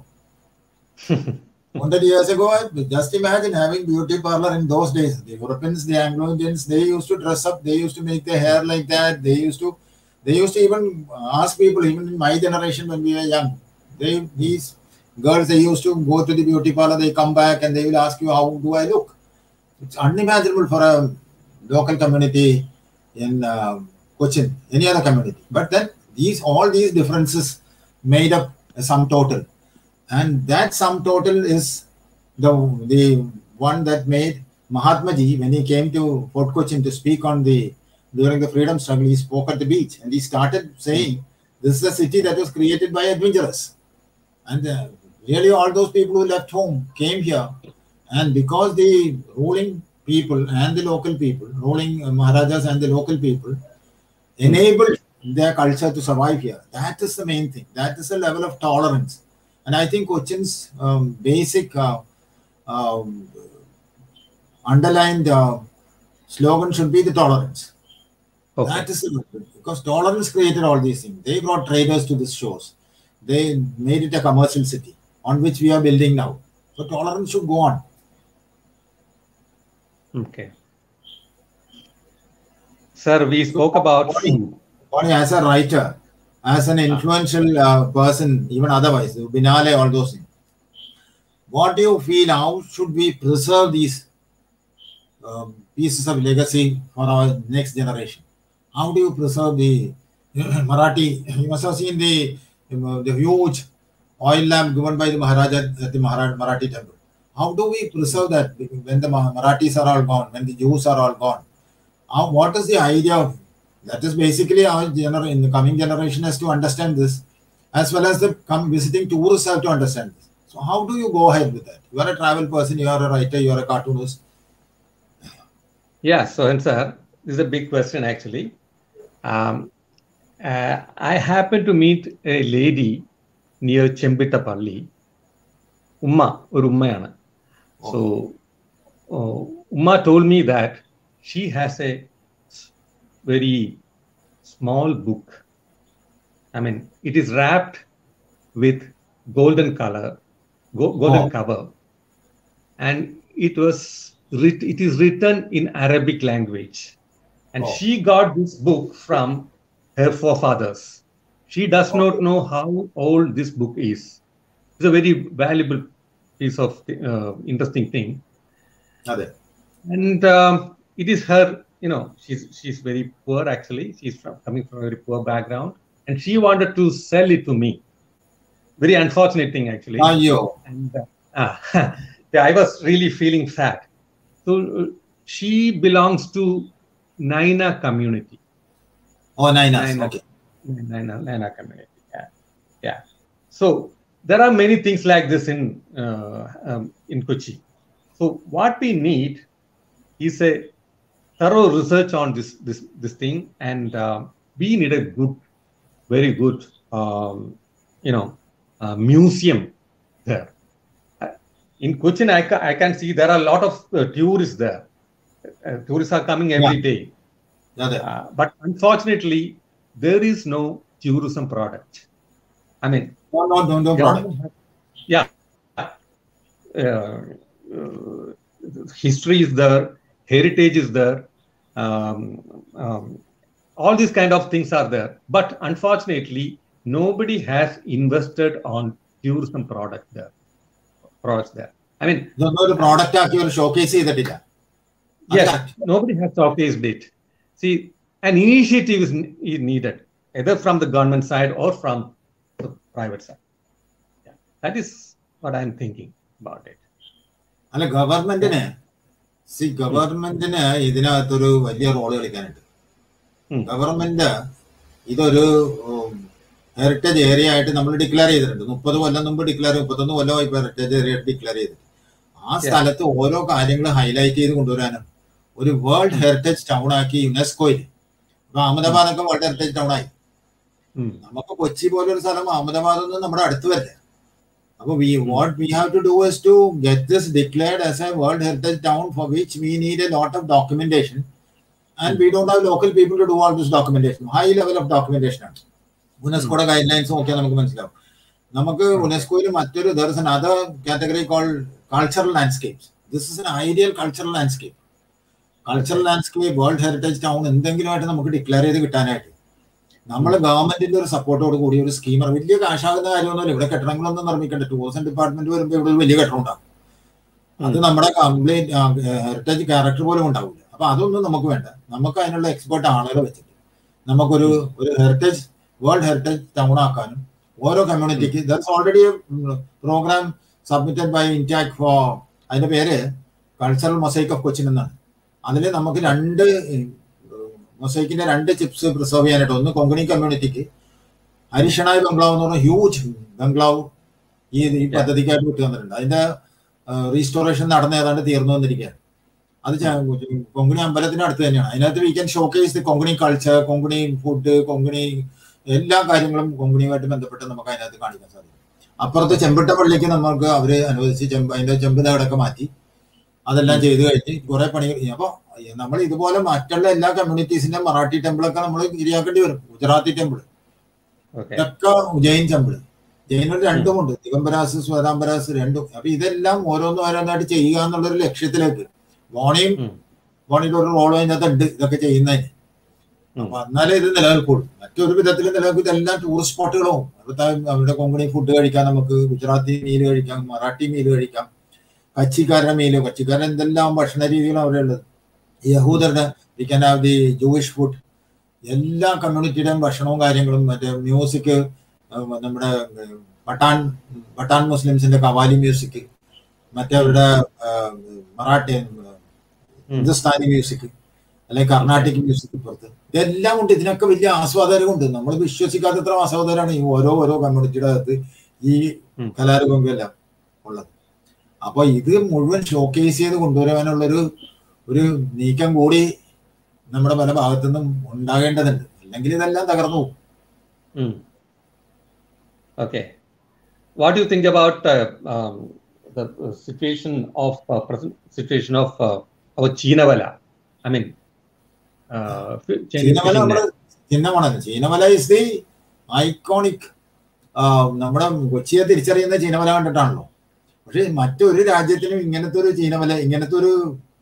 one hundred years ago, just imagine having beauty parlor in those days. The Europeans, the Anglo-Indians, they used to dress up. They used to make their hair like that. They used to They used to even ask people, even in my generation when we were young, they these girls, they used to go to the beauty parlor, they come back and they will ask you, how do I look? It's unimaginable for a local community in uh, Cochin, any other community. But then these all these differences made up a sum total. And that sum total is the, the one that made Mahatma Ji, when he came to Fort Cochin to speak on the during the freedom struggle, he spoke at the beach and he started saying, this is a city that was created by adventurers. And uh, really all those people who left home came here. And because the ruling people and the local people, ruling uh, Maharajas and the local people, enabled their culture to survive here. That is the main thing. That is the level of tolerance. And I think Cochin's um, basic uh, um, underlined uh, slogan should be the tolerance. Okay. That is the because tolerance created all these things. They brought traders to these shores. They made it a commercial city on which we are building now. So tolerance should go on. Okay. Sir, we spoke about food. As a writer, as an influential uh, person, even otherwise, Binale, all those things. What do you feel? How should we preserve these um, pieces of legacy for our next generation? How do you preserve the Marathi? You must have seen the, the huge oil lamp given by the Maharaja at the Marathi temple. How do we preserve that when the Marathis are all gone, when the Jews are all gone? How, what is the idea of that? Is basically our gener in the coming generation has to understand this, as well as the come visiting tourists have to understand this. So how do you go ahead with that? You are a travel person, you are a writer, you are a cartoonist. Yeah, so and sir, this is a big question actually. Um, uh, I happened to meet a lady near Chembitapalli. Umma, or Ummayana. So uh, Umma told me that she has a very small book. I mean, it is wrapped with golden color, go, golden oh. cover, and it was writ it is written in Arabic language. And oh. she got this book from her forefathers. She does oh. not know how old this book is. It's a very valuable piece of uh, interesting thing. Okay. And um, it is her, you know, she's she's very poor actually. She's from, coming from a very poor background, and she wanted to sell it to me. Very unfortunate thing actually. Ah, yo. And uh, ah, yeah, I was really feeling sad. So uh, she belongs to Naina community. Oh, Naina. Okay. Naina, Naina community. Yeah, yeah. So there are many things like this in uh, um, in Kochi. So what we need is a thorough research on this this this thing, and uh, we need a good, very good, um, you know, uh, museum there. Uh, in Cochin, I, ca I can see there are a lot of uh, tourists there. Uh, tourists are coming every yeah. day. Yeah, uh, but unfortunately, there is no tourism product. I mean, no, no, no, no product. Yeah. Uh, uh, history is there, heritage is there, um, um, all these kind of things are there. But unfortunately, nobody has invested on tourism product there. Products there. I mean, no, no, the product you will showcase that it. Yes, nobody has showcased it. See, an initiative is, is needed, either from the government side or from the private side. Yeah, that is what I'm thinking about it. And the government, yeah. see, government in a idina വലിയ role കളിക്കാനുണ്ട്. Government ഇതൊരു heritage area ആയിട്ട് നമ്മൾ declare ചെയ്തിട്ടുണ്ട്. മുപ്പത് കൊല്ലം മുമ്പ് declare മുപ്പത്തൊന്ന് കൊല്ലമായി ഇപ്പൊ ഹെറിറ്റേജ് ഏരിയ ഡിക്ലെയർ ചെയ്തിട്ടുണ്ട്. ആ സ്ഥലത്ത് ഓരോ കാര്യങ്ങൾ ഹൈലൈറ്റ് ചെയ്ത് കൊണ്ടുവരാനും ഒരു വേൾഡ് ഹെറിറ്റേജ് ടൗൺ ആക്കി യുനെസ്കോയിൽ. ഇപ്പൊ അഹമ്മദാബാദൊക്കെ വേൾഡ് ഹെറിറ്റേജ് ടൗൺ ആയി. നമുക്ക് കൊച്ചി പോലൊരു സ്ഥലം അഹമ്മദാബാദ് ഒന്നും നമ്മുടെ അടുത്ത് വരില്ല. അപ്പൊ we what we have to do is to get this declared as a World Heritage Town, for which we need a lot of documentation, and we don't have local people to do all this documentation. High level of documentation ആണ്. യുനെസ്കോയുടെ guide lines നോക്കിയാൽ നമുക്ക് മനസ്സിലാവും. നമുക്ക് യുനെസ്കോയിൽ മറ്റൊരു there is another category called cultural landscapes. This is an ideal cultural landscape. Cultural landscape, World Heritage Town എന്തെങ്കിലും ആയിട്ട് നമുക്ക് ഡിക്ലെയർ ചെയ്ത് കിട്ടാനായിട്ട്. നമ്മളെ ഗവൺമെന്റിന്റെ ഒരു സപ്പോർട്ടോട് കൂടി ഒരു സ്കീമർ, വലിയ കാശാകുന്ന കാര്യമൊന്നുമില്ല. ഇവിടെ കെട്ടിടങ്ങളൊന്നും നിർമ്മിക്കേണ്ട. ടൂറിസം ഡിപ്പാർട്ട്മെന്റ് വരുമ്പോൾ ഇവിടെ ഒരു വലിയ കെട്ടിടം ഉണ്ടാകും. അത് നമ്മുടെ കംപ്ലീറ്റ് ഹെറിറ്റേജ് ക്യാരക്ടർ പോലും ഉണ്ടാവില്ല. അപ്പൊ അതൊന്നും നമുക്ക് വേണ്ട. നമുക്ക് അതിനുള്ള എക്സ്പേർട്ട് ആളുകളെ വെച്ചിട്ട് നമുക്കൊരു ഒരു ഹെറിറ്റേജ് വേൾഡ് ഹെറിറ്റേജ് ടൗൺ ആക്കാനും ഓരോ കമ്മ്യൂണിറ്റിക്ക് there's already program submitted by INTACH for, അതിന്റെ പേര് കൾച്ചറൽ മൊസൈക്ക് ഓഫ് കൊച്ചിൻ എന്നാണ്. അതിൽ നമുക്ക് രണ്ട് മൊസൈക്കിന്റെ രണ്ട് ചിപ്സ് പ്രിസർവ് ചെയ്യാനായിട്ട്, ഒന്ന് കൊങ്കണി കമ്മ്യൂണിറ്റിക്ക് ഹരിഷണായ് ബംഗ്ലാവ് എന്ന് പറഞ്ഞ ഹ്യൂജ് ബംഗ്ലാവ് ഈ ഈ പദ്ധതിക്കായിട്ട് വിട്ടു തന്നിട്ടുണ്ട്. അതിന്റെ റീസ്റ്റോറേഷൻ നടന്ന ഏതാണ്ട് തീർന്നു വന്നിരിക്കുകയാണ്. അത് കൊങ്കണി അമ്പലത്തിന് അടുത്ത് തന്നെയാണ്. അതിനകത്ത് we can showcase the Konkani culture, Konkani food, Konkani എല്ലാ കാര്യങ്ങളും കൊങ്കണിയുമായിട്ട് ബന്ധപ്പെട്ട് നമുക്ക് അതിനകത്ത് കാണിക്കാൻ സാധിക്കും. അപ്പുറത്ത് ചെമ്പിട്ട പള്ളിക്ക് നമുക്ക് അവര് അനുവദിച്ച് ചെമ്പ് അതിന്റെ ചെമ്പ് തകടൊക്കെ മാറ്റി അതെല്ലാം ചെയ്ത് കഴിഞ്ഞ് കുറെ പണി. അപ്പൊ നമ്മൾ ഇതുപോലെ മറ്റുള്ള എല്ലാ കമ്മ്യൂണിറ്റീസിന്റെ മറാഠി ടെമ്പിളൊക്കെ നമ്മൾ ഇരിയാക്കേണ്ടി വരും. ഗുജറാത്തി ടെമ്പിൾ ഇതൊക്കെ ജെയിൻ ടെമ്പിൾ, ജെയിനിൽ രണ്ടുമുണ്ട്, ദിഗംബരാസ് ശ്വേതാംബരാസ് രണ്ടും. അപ്പൊ ഇതെല്ലാം ഓരോന്നും ഓരോന്നായിട്ട് ചെയ്യുക എന്നുള്ളൊരു ലക്ഷ്യത്തിലേക്ക് ബോണിയും ബോണിയുടെ ഒരു റോളും അതിനകത്ത് ഉണ്ട് ഇതൊക്കെ ചെയ്യുന്നതിന്. അപ്പൊ എന്നാലേ ഇത് നിലനിൽക്കുള്ളൂ. മറ്റൊരു വിധത്തിൽ നിലനിൽക്കും. ഇതെല്ലാം ടൂറിസ്റ്റ് സ്പോട്ടുകളും അവിടുത്തെ അവിടെ കൊങ്കണി ഫുഡ് കഴിക്കാം, നമുക്ക് ഗുജറാത്തി മീൽ കഴിക്കാം, മറാഠി മീൽ കഴിക്കാം, കച്ചിക്കാരുടെ മീല്, കച്ചിക്കാരൻ എന്തെല്ലാം ഭക്ഷണ രീതികളും അവിടെ ഉള്ളത്. യഹൂദരുടെ we can have the Jewish food. എല്ലാ കമ്മ്യൂണിറ്റിയുടെയും ഭക്ഷണവും കാര്യങ്ങളും, മറ്റേ മ്യൂസിക്, നമ്മുടെ പട്ടാൻ പട്ടാൻ മുസ്ലിംസിന്റെ കവാലി മ്യൂസിക്, മറ്റേ അവരുടെ മറാഠി ഹിന്ദുസ്ഥാനി മ്യൂസിക്, അല്ലെങ്കിൽ കർണാട്ടിക് മ്യൂസിക്, പുറത്ത് ഇതെല്ലാം ഉണ്ട്. ഇതിനൊക്കെ വലിയ ആസ്വാദകരുണ്ട്. നമ്മൾ വിശ്വസിക്കാത്തത്ര ആസ്വാദകരാണ് ഈ ഓരോ ഓരോ കമ്മ്യൂണിറ്റിയുടെ അകത്ത് ഈ കലാരൂപങ്ങളെല്ലാം ഉള്ളത്. അപ്പൊ ഇത് മുഴുവൻ ഷോക്കേസ് ചെയ്ത് കൊണ്ടുവരാനുള്ളൊരു ഒരു നീക്കം കൂടി നമ്മുടെ പല ഭാഗത്തു നിന്നും ഉണ്ടാകേണ്ടതുണ്ട്. അല്ലെങ്കിൽ ഇതെല്ലാം തകർന്നു പോകും. Okay. What do you think about uh, um, the situation of uh, present situation of uh, our Chinavala? I mean, uh, Chinavala, Chinavala, Chinavala is the iconic. നമ്മുടെ കൊച്ചിയെ തിരിച്ചറിയുന്ന ചീനവല കണ്ടിട്ടാണല്ലോ. പക്ഷെ മറ്റൊരു രാജ്യത്തിനും ഇങ്ങനത്തെ ഒരു ചീനവല, ഇങ്ങനത്തെ ഒരു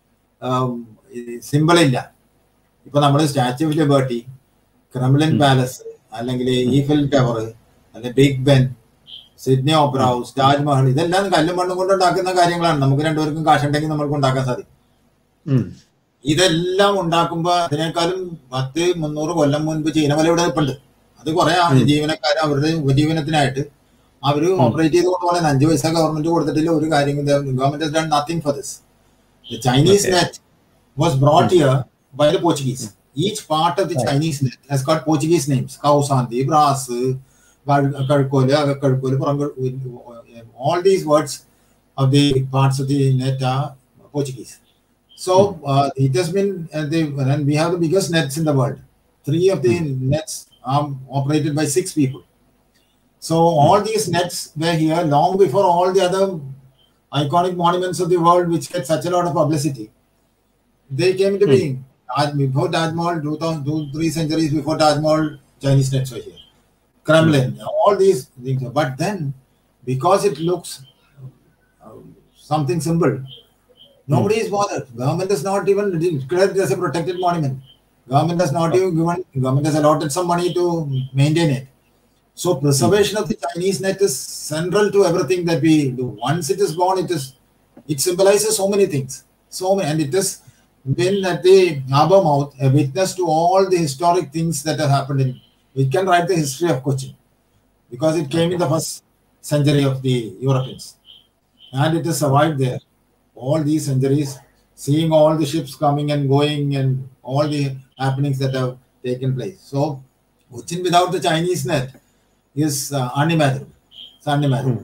സിമ്പിൾ ഇല്ല. ഇപ്പൊ നമ്മുടെ statue of liberty, Kremlin palace, അല്ലെങ്കിൽ ഈഫൽ ടവർ, അല്ലെങ്കിൽ Big Ben, Sydney opera house, Taj Mahal, ഇതെല്ലാം കല്ലും മണ്ണും കൊണ്ട് ഉണ്ടാക്കുന്ന കാര്യങ്ങളാണ്. നമുക്ക് രണ്ടുപേർക്കും കാശുണ്ടെങ്കിൽ നമുക്ക് ഉണ്ടാക്കാൻ സാധിക്കും. ഇതെല്ലാം ഉണ്ടാക്കുമ്പോ അതിനേക്കാളും പത്ത് മുന്നൂറ് കൊല്ലം മുൻപ് ചീനവല ഇവിടെ നിൽപ്പുണ്ട്. അത് കുറെ ജീവനക്കാർ അവരുടെ ഉപജീവനത്തിനായിട്ട് അവര് ഓപ്പറേറ്റ് ചെയ്ത് കൊണ്ടുപോകാൻ അഞ്ചു പൈസ ഗവൺമെന്റ് കൊടുത്തിട്ടില്ല. ഒരു കാര്യം government has done nothing for this. The Chinese okay. net was brought here by the Portuguese. Each part of the right. Chinese net has got Portuguese names. Kausandi, Brass, Kalkola, Kalkola, all these words of the parts of the net are Portuguese. So uh, it has been, uh, the, and we have the biggest nets in the world. Three of the hmm. nets are operated by six people. So all these nets were here long before all the other iconic monuments of the world which get such a lot of publicity. They came into mm. being. Before Taj Mahal, two, two, three centuries before Taj Mahal, Chinese nets were here. Kremlin, mm. all these things. But then, because it looks uh, something simple, nobody mm. is bothered. Government has not even declared it as a protected monument. Government has not even given, government has allotted some money to maintain it. So preservation mm. of the Chinese net is central to everything that we do. Once it is gone, it is it symbolizes so many things. So many, and it has been at the harbour mouth a witness to all the historic things that have happened in. We can write the history of Cochin because it came in the first century of the Europeans, and it has survived there all these centuries, seeing all the ships coming and going and all the happenings that have taken place. So Cochin without the Chinese net is uh, unimaginable. It's unimaginable.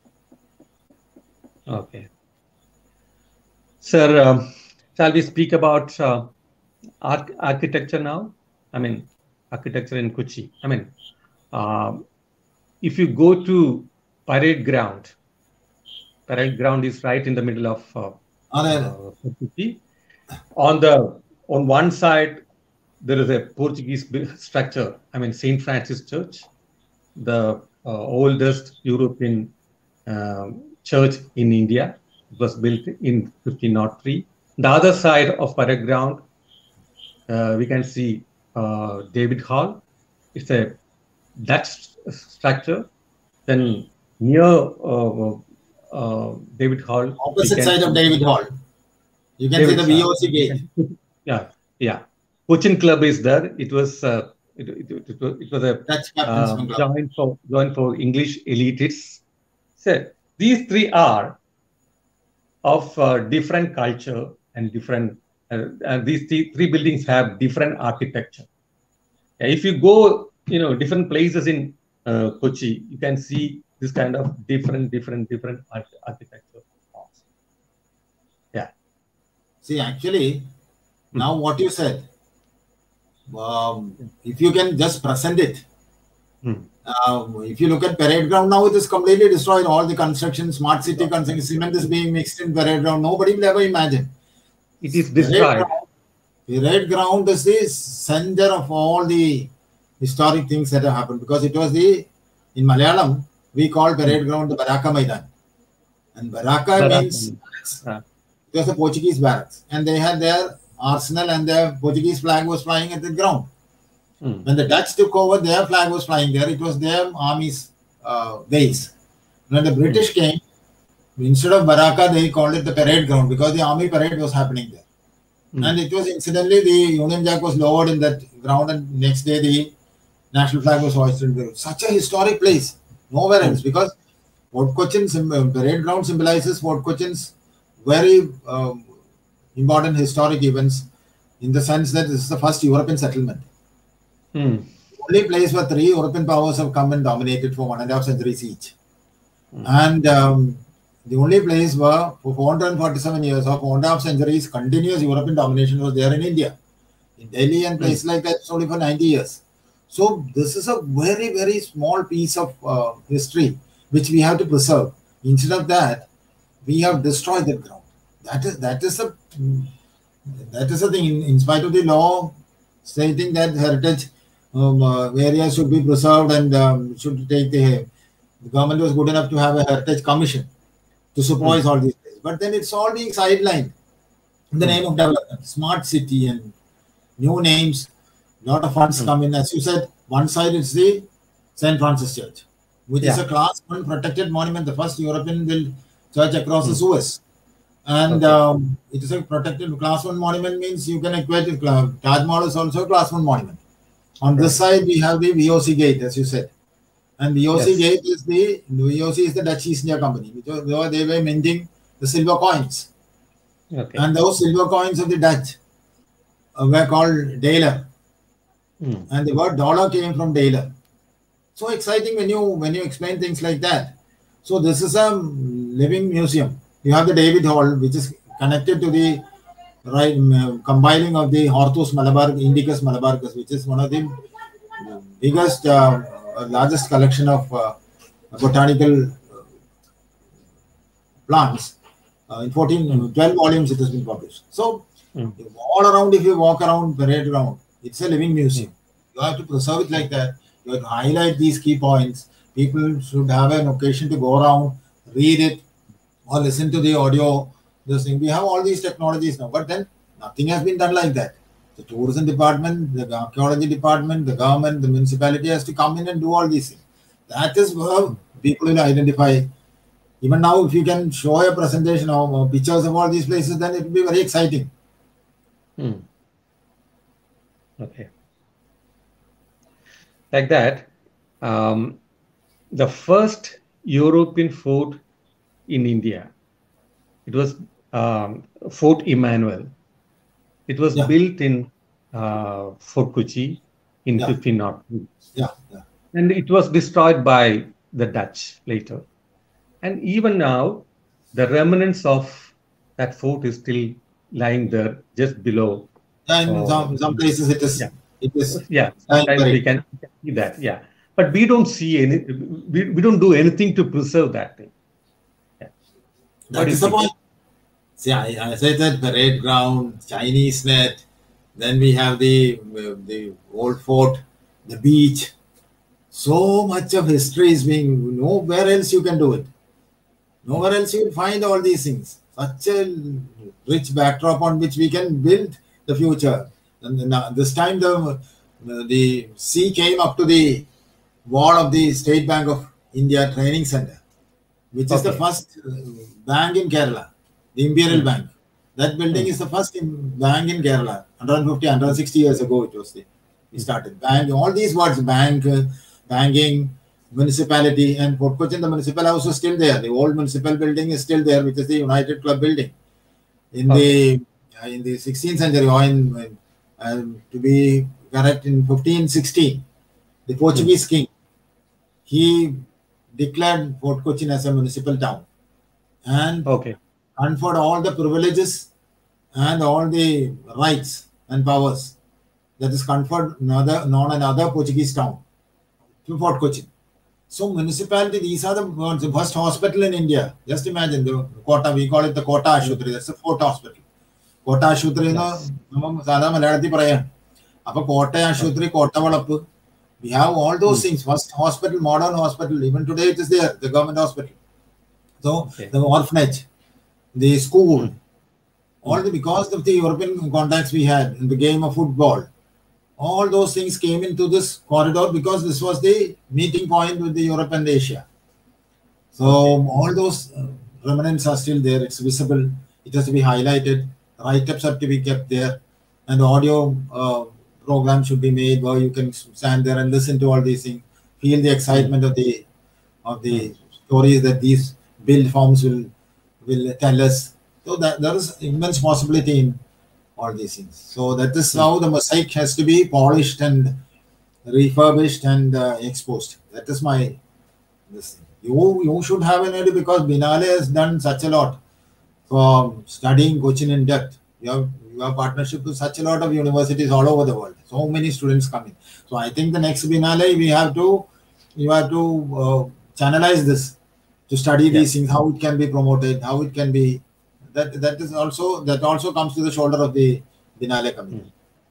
Hmm. Okay. Sir, um, shall we speak about uh, arch architecture now? I mean, architecture in Kochi. I mean, uh, if you go to Parade Ground, Parade Ground is right in the middle of uh, uh, Kochi. On the on one side, there is a Portuguese structure. I mean, Saint Francis Church, the uh, oldest European uh, church in India. It was built in fifteen oh three. The other side of Parade Ground, uh, we can see uh, David Hall. it's a Dutch structure. Then near uh, uh, David Hall, opposite side of David Hall, you can David see the V O C gate. Yeah, yeah. Cochin Club is there. It was uh, it, it, it, it, was, it was a uh, joint for joint for English elites. So these three are of uh, different culture and different. Uh, and these three, three buildings have different architecture. If you go, you know, different places in uh, Kochi, you can see this kind of different, different, different art architecture. Yeah. See, actually, hmm. now what you said, um, if you can just present it, hmm. um, if you look at Parade Ground now, it is completely destroyed. All the construction, smart city construction, cement is being mixed in Parade Ground. Nobody will ever imagine. It is destroyed. Parade Ground is the center of all the historic things that have happened, because it was the, in Malayalam, we call Parade Ground the Baraka Maidan. And Baraka, Baraka. means uh. it was the Portuguese barracks. And they had their arsenal and their Portuguese flag was flying at the ground. Hmm. When the Dutch took over, their flag was flying there. It was their army's uh, base. When the British hmm. came, instead of Baraka, they called it the Parade Ground, because the army parade was happening there. Mm. And it was incidentally, the Union Jack was lowered in that ground, and next day the national flag was hoisted there. Such a historic place, nowhere else, because Fort Cochin Parade Ground symbolizes Fort Cochin's very um, important historic events, in the sense that this is the first European settlement. Mm. Only place where three European powers have come and dominated for one and a half centuries each. Mm. And um, the only place where for four hundred forty-seven years or four and a half centuries, continuous European domination was there in India. In Delhi and places mm. like that, it's only for ninety years. So this is a very, very small piece of uh, history which we have to preserve. Instead of that, we have destroyed that ground. That is that is a that is a thing. In, in spite of the law stating that heritage um, uh, areas should be preserved and um, should take the, the government was good enough to have a heritage commission to supervise mm. all these things. But then it's all being sidelined in the mm. name of development, smart city and new names. A lot of funds mm. come in. As you said, one side is the Saint Francis Church, which yeah. is a class one protected monument, the first European built church across mm. the Suez. And okay. um, it is a protected class one monument, means you can equate it. Taj Mahal is also a class one monument. On right. this side, we have the V O C gate, as you said. And V O C yes. gate is the, V O C is the Dutch East India Company. Because they were minting the silver coins. Okay. And those silver coins of the Dutch uh, were called Daler. Mm. And the word dollar came from Daler. So exciting when you when you explain things like that. So this is a living museum. You have the David Hall, which is connected to the right uh, compiling of the Hortus Malabar, Indicus Malabaricus, which is one of the biggest, uh, largest collection of uh, botanical plants. Uh, in fourteen, twelve volumes it has been published. So mm. all around, if you walk around Parade Ground, it's a living museum. You have to preserve it like that. You have to highlight these key points. People should have an occasion to go around, read it, or listen to the audio. This thing. We have all these technologies now, but then nothing has been done like that. The tourism department, the archaeology department, the government, the municipality has to come in and do all these things. That is where people will identify. Even now, if you can show a presentation of uh, pictures of all these places, then it will be very exciting. Hmm. Okay. Like that, um, the first European fort in India, it was um, Fort Emmanuel. It was yeah. built in uh, Fort Kochi in yeah. fifteen oh two. Yeah, yeah. And it was destroyed by the Dutch later. And even now, the remnants of that fort is still lying there just below. And in uh, some, some places it is. Yeah. It is. Yeah, sometimes we can see that. Yeah, but we don't see any. We, we don't do anything to preserve that thing. Yeah. That is the point. See, I, I said that Parade Ground, Chinese Net, then we have the uh, the old fort, the beach. So much of history is being. Nowhere else you can do it. Nowhere else you will find all these things. Such a rich backdrop on which we can build the future. And now, this time the the sea came up to the wall of the State Bank of India Training Center, which is the Okay. first uh, bank in Kerala, the Imperial Hmm. Bank. That building Hmm. is the first in, bank in Kerala. one hundred fifty, one hundred sixty years ago, it was the, we started. Bank, all these words, bank, uh, banking, municipality, and Port Cochin, the municipal house is still there. The old municipal building is still there, which is the United Club building. In Okay. the uh, in the sixteenth century, or in, um, to be correct, in fifteen sixteen, the Portuguese king, he declared Port Cochin as a municipal town and Okay. conferred all the privileges and all the rights and powers that is conferred another non another Portuguese town to Fort Cochin. So municipality, these are the ones, the first hospital in India. Just imagine the Kota, we call it the Kota Ashutri, that's the fourth hospital. Kota Ashutri Yes. no Sada Malayati Prayan. Apa Kota Ashutri, Kota Valapu. We have all those things. First hospital, modern hospital, even today it is there, the government hospital. So Okay. the orphanage, the school, all the because of the European contacts we had in the game of football, all those things came into this corridor because this was the meeting point with the Europe and Asia. So all those uh, remnants are still there. It's visible. It has to be highlighted. Write-ups have to be kept there, and audio uh, program should be made where you can stand there and listen to all these things, feel the excitement of the of the stories that these build forms will will tell us. So that there is immense possibility in all these things. So that is how the mosaic has to be polished and refurbished and uh, exposed. That is my this thing. You you should have an idea because Binale has done such a lot for studying Cochin in depth. You have you have partnership with such a lot of universities all over the world. So many students coming. So I think the next Binale we have to you have to uh, channelize this to study these things, how it can be promoted, how it can be. That that is also that also comes to the shoulder of the Binale committee.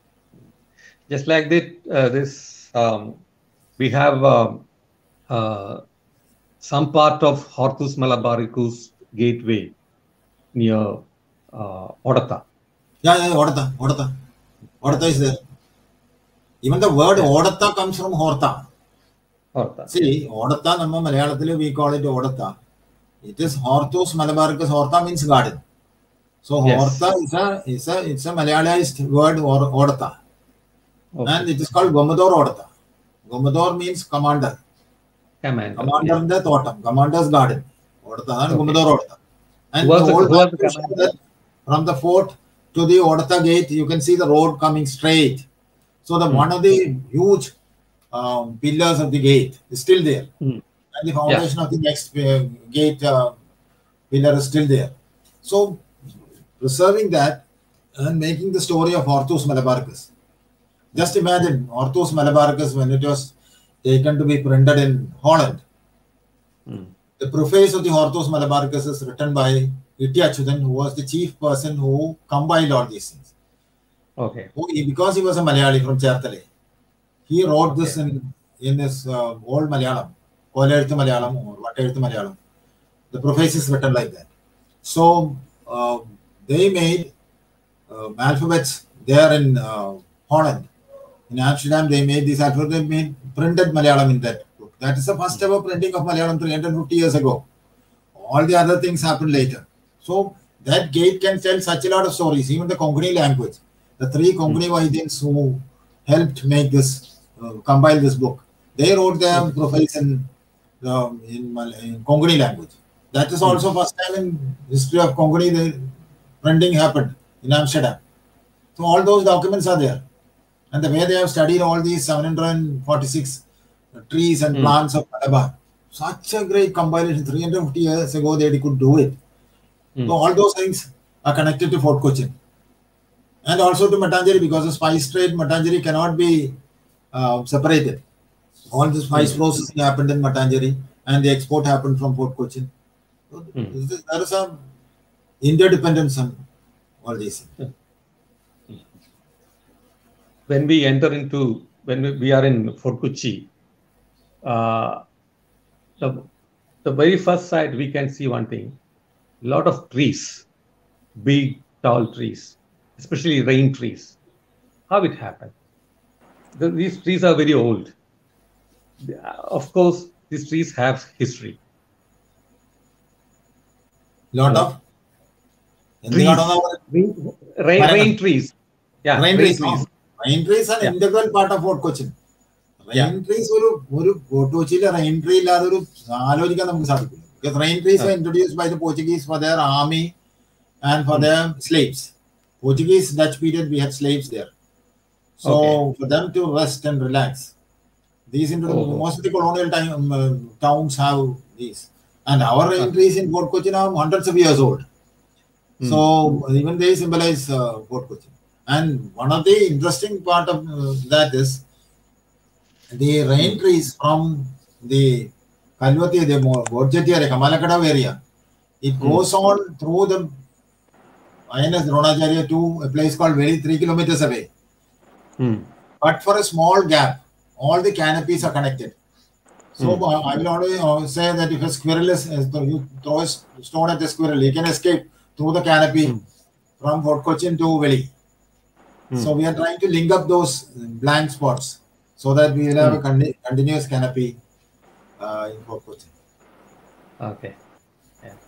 Just like that, uh, this um, we have um, uh, some part of Hortus Malabaricus gateway near uh, Odata. Yeah, yeah, Odata, Odata. Odata is there. Even the word Odata comes from Horta. Horta. See, Odata, Namma Malayalatili, we call it Odata. It is Hortus Malabaricus. Horta means garden. So Yes. Horta is a is a it's a Malayalized word or Odata. Okay. And it is called Gomador Odata. Gomador means commander. Commander. Commander in the Totem, commander's garden. Odata and Okay. Gomador Odata. And Who was the the- old who was the map shows commander? that from the fort to the Odata gate, you can see the road coming straight. So the one of the huge um, pillars of the gate is still there. Hmm. And the foundation of the next uh, gate uh, pillar is still there. So preserving that and making the story of Hortus Malabaricus. Just imagine Hortus Malabaricus when it was taken to be printed in Holland. Hmm. The preface of the Hortus Malabaricus is written by Itti Achyutan, who was the chief person who compiled all these things. Okay. Who, he- because he was a Malayali from Chertale, he wrote this Okay. in, in his uh, old Malayalam, Kolayerthu Malayalam or Vatayerthu Malayalam. The preface is written like that. So uh, they made uh, alphabets there in uh, Holland. In Amsterdam, they made this alphabet, they made printed Malayalam in that book. That is the first ever printing of Malayalam three hundred fifty years ago. All the other things happened later. So that gate can tell such a lot of stories, even the Konkani language. The three Konkani Vaidyans who helped make this, uh, compile this book, they wrote their preface in, uh, in, Mal- in Konkani language. That is also first time in history of Konkani the printing happened in Amsterdam. So all those documents are there. And the way they have studied all these seven hundred forty-six trees and Hmm. plants of Malabar, such a great compilation, three hundred fifty years ago they could do it. Hmm. So all those things are connected to Fort Cochin. And also to Matanjeri, because the spice trade, Matanjeri cannot be uh, separated. All the spice processing happened in Matanjeri and the export happened from Fort Cochin. So Hmm. there is some interdependence on all these things. When we enter into, when we, we are in Fort Kochi, uh, the, the very first sight we can see one thing, a lot of trees, big, tall trees, especially rain trees. How it happened? the, these trees are very old. Of course, these trees have history. Lot of Trees. Rain, rain, rain trees. Yeah, rain, rain trees. trees. Oh, rain trees are an Yeah. integral part of Fort Cochin. Rain Yeah. trees ഒരു ഒരു fort കൊച്ചിയിലെ rain tree ഇല്ലാതെ ഒരു ആലോചിക്കാൻ നമുക്ക് സാധിക്കില്ല. Because rain trees were introduced by the Portuguese for their army and for their slaves. Portuguese Dutch period we had slaves there. So Okay. for them to rest and relax. These into the, Oh. most of the colonial time, um, uh, towns have these. And our rain Ah. trees in Fort Cochin are hundreds of years old. So even they symbolize uh, Fort Cochin. And one of the interesting part of uh, that is the rain trees from the Kalvati, the Borjeti area, Kamalakadav area. It goes on through the I N S Dronacharya to a place called very three kilometers away. Hmm. But for a small gap, all the canopies are connected. So Hmm. uh, I will always uh, say that if a squirrel is, uh, you throw a stone at a squirrel, he can escape through the canopy Hmm. from Fort Cochin to Veli. Hmm. So we are trying to link up those blank spots so that we will have Hmm. a con- continuous canopy uh, in Fort Cochin. Okay. Yeah.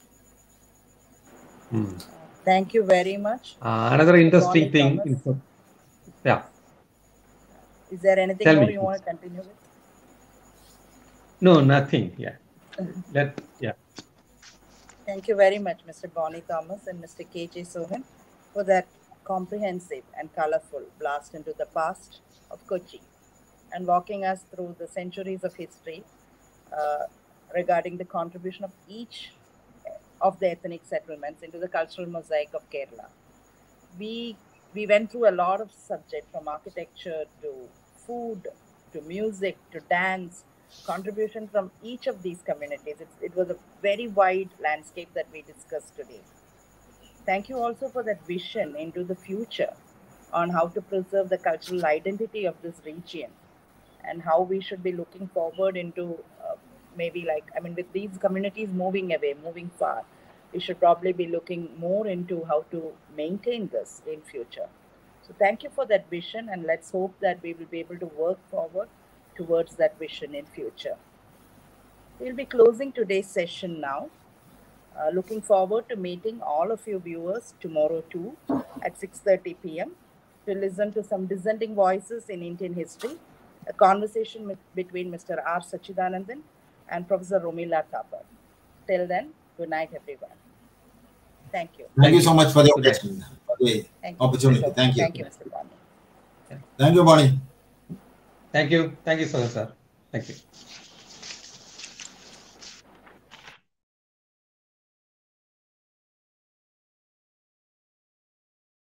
Hmm. Thank you very much. Uh, another interesting Bonnie thing. Thomas. In, yeah. Is there anything Tell more me, you please. want to continue with? No, nothing. Yeah. Let. Yeah. Thank you very much, Mister Bonnie Thomas and Mister K J Sohan, for that comprehensive and colorful blast into the past of Kochi and walking us through the centuries of history uh, regarding the contribution of each of the ethnic settlements into the cultural mosaic of Kerala. We we went through a lot of subjects, from architecture to food to music to dance, contribution from each of these communities. It, it was a very wide landscape that we discussed today. Thank you also for that vision into the future on how to preserve the cultural identity of this region and how we should be looking forward into uh, maybe like, I mean, with these communities moving away, moving far, we should probably be looking more into how to maintain this in future. So thank you for that vision, and let's hope that we will be able to work forward towards that vision in future. We'll be closing today's session now. Uh, looking forward to meeting all of you viewers tomorrow too at six thirty p m to listen to some dissenting voices in Indian history, a conversation with, between Mister R. Sachidanandan and Professor Romila Thapar. Till then, good night, everyone. Thank you. Thank, Thank you so much for the Good occasion, for the Thank opportunity. You. Thank you. Thank you, Mister Bonnie. Thank you, Bonnie. Thank you. Thank you, sir. Thank you.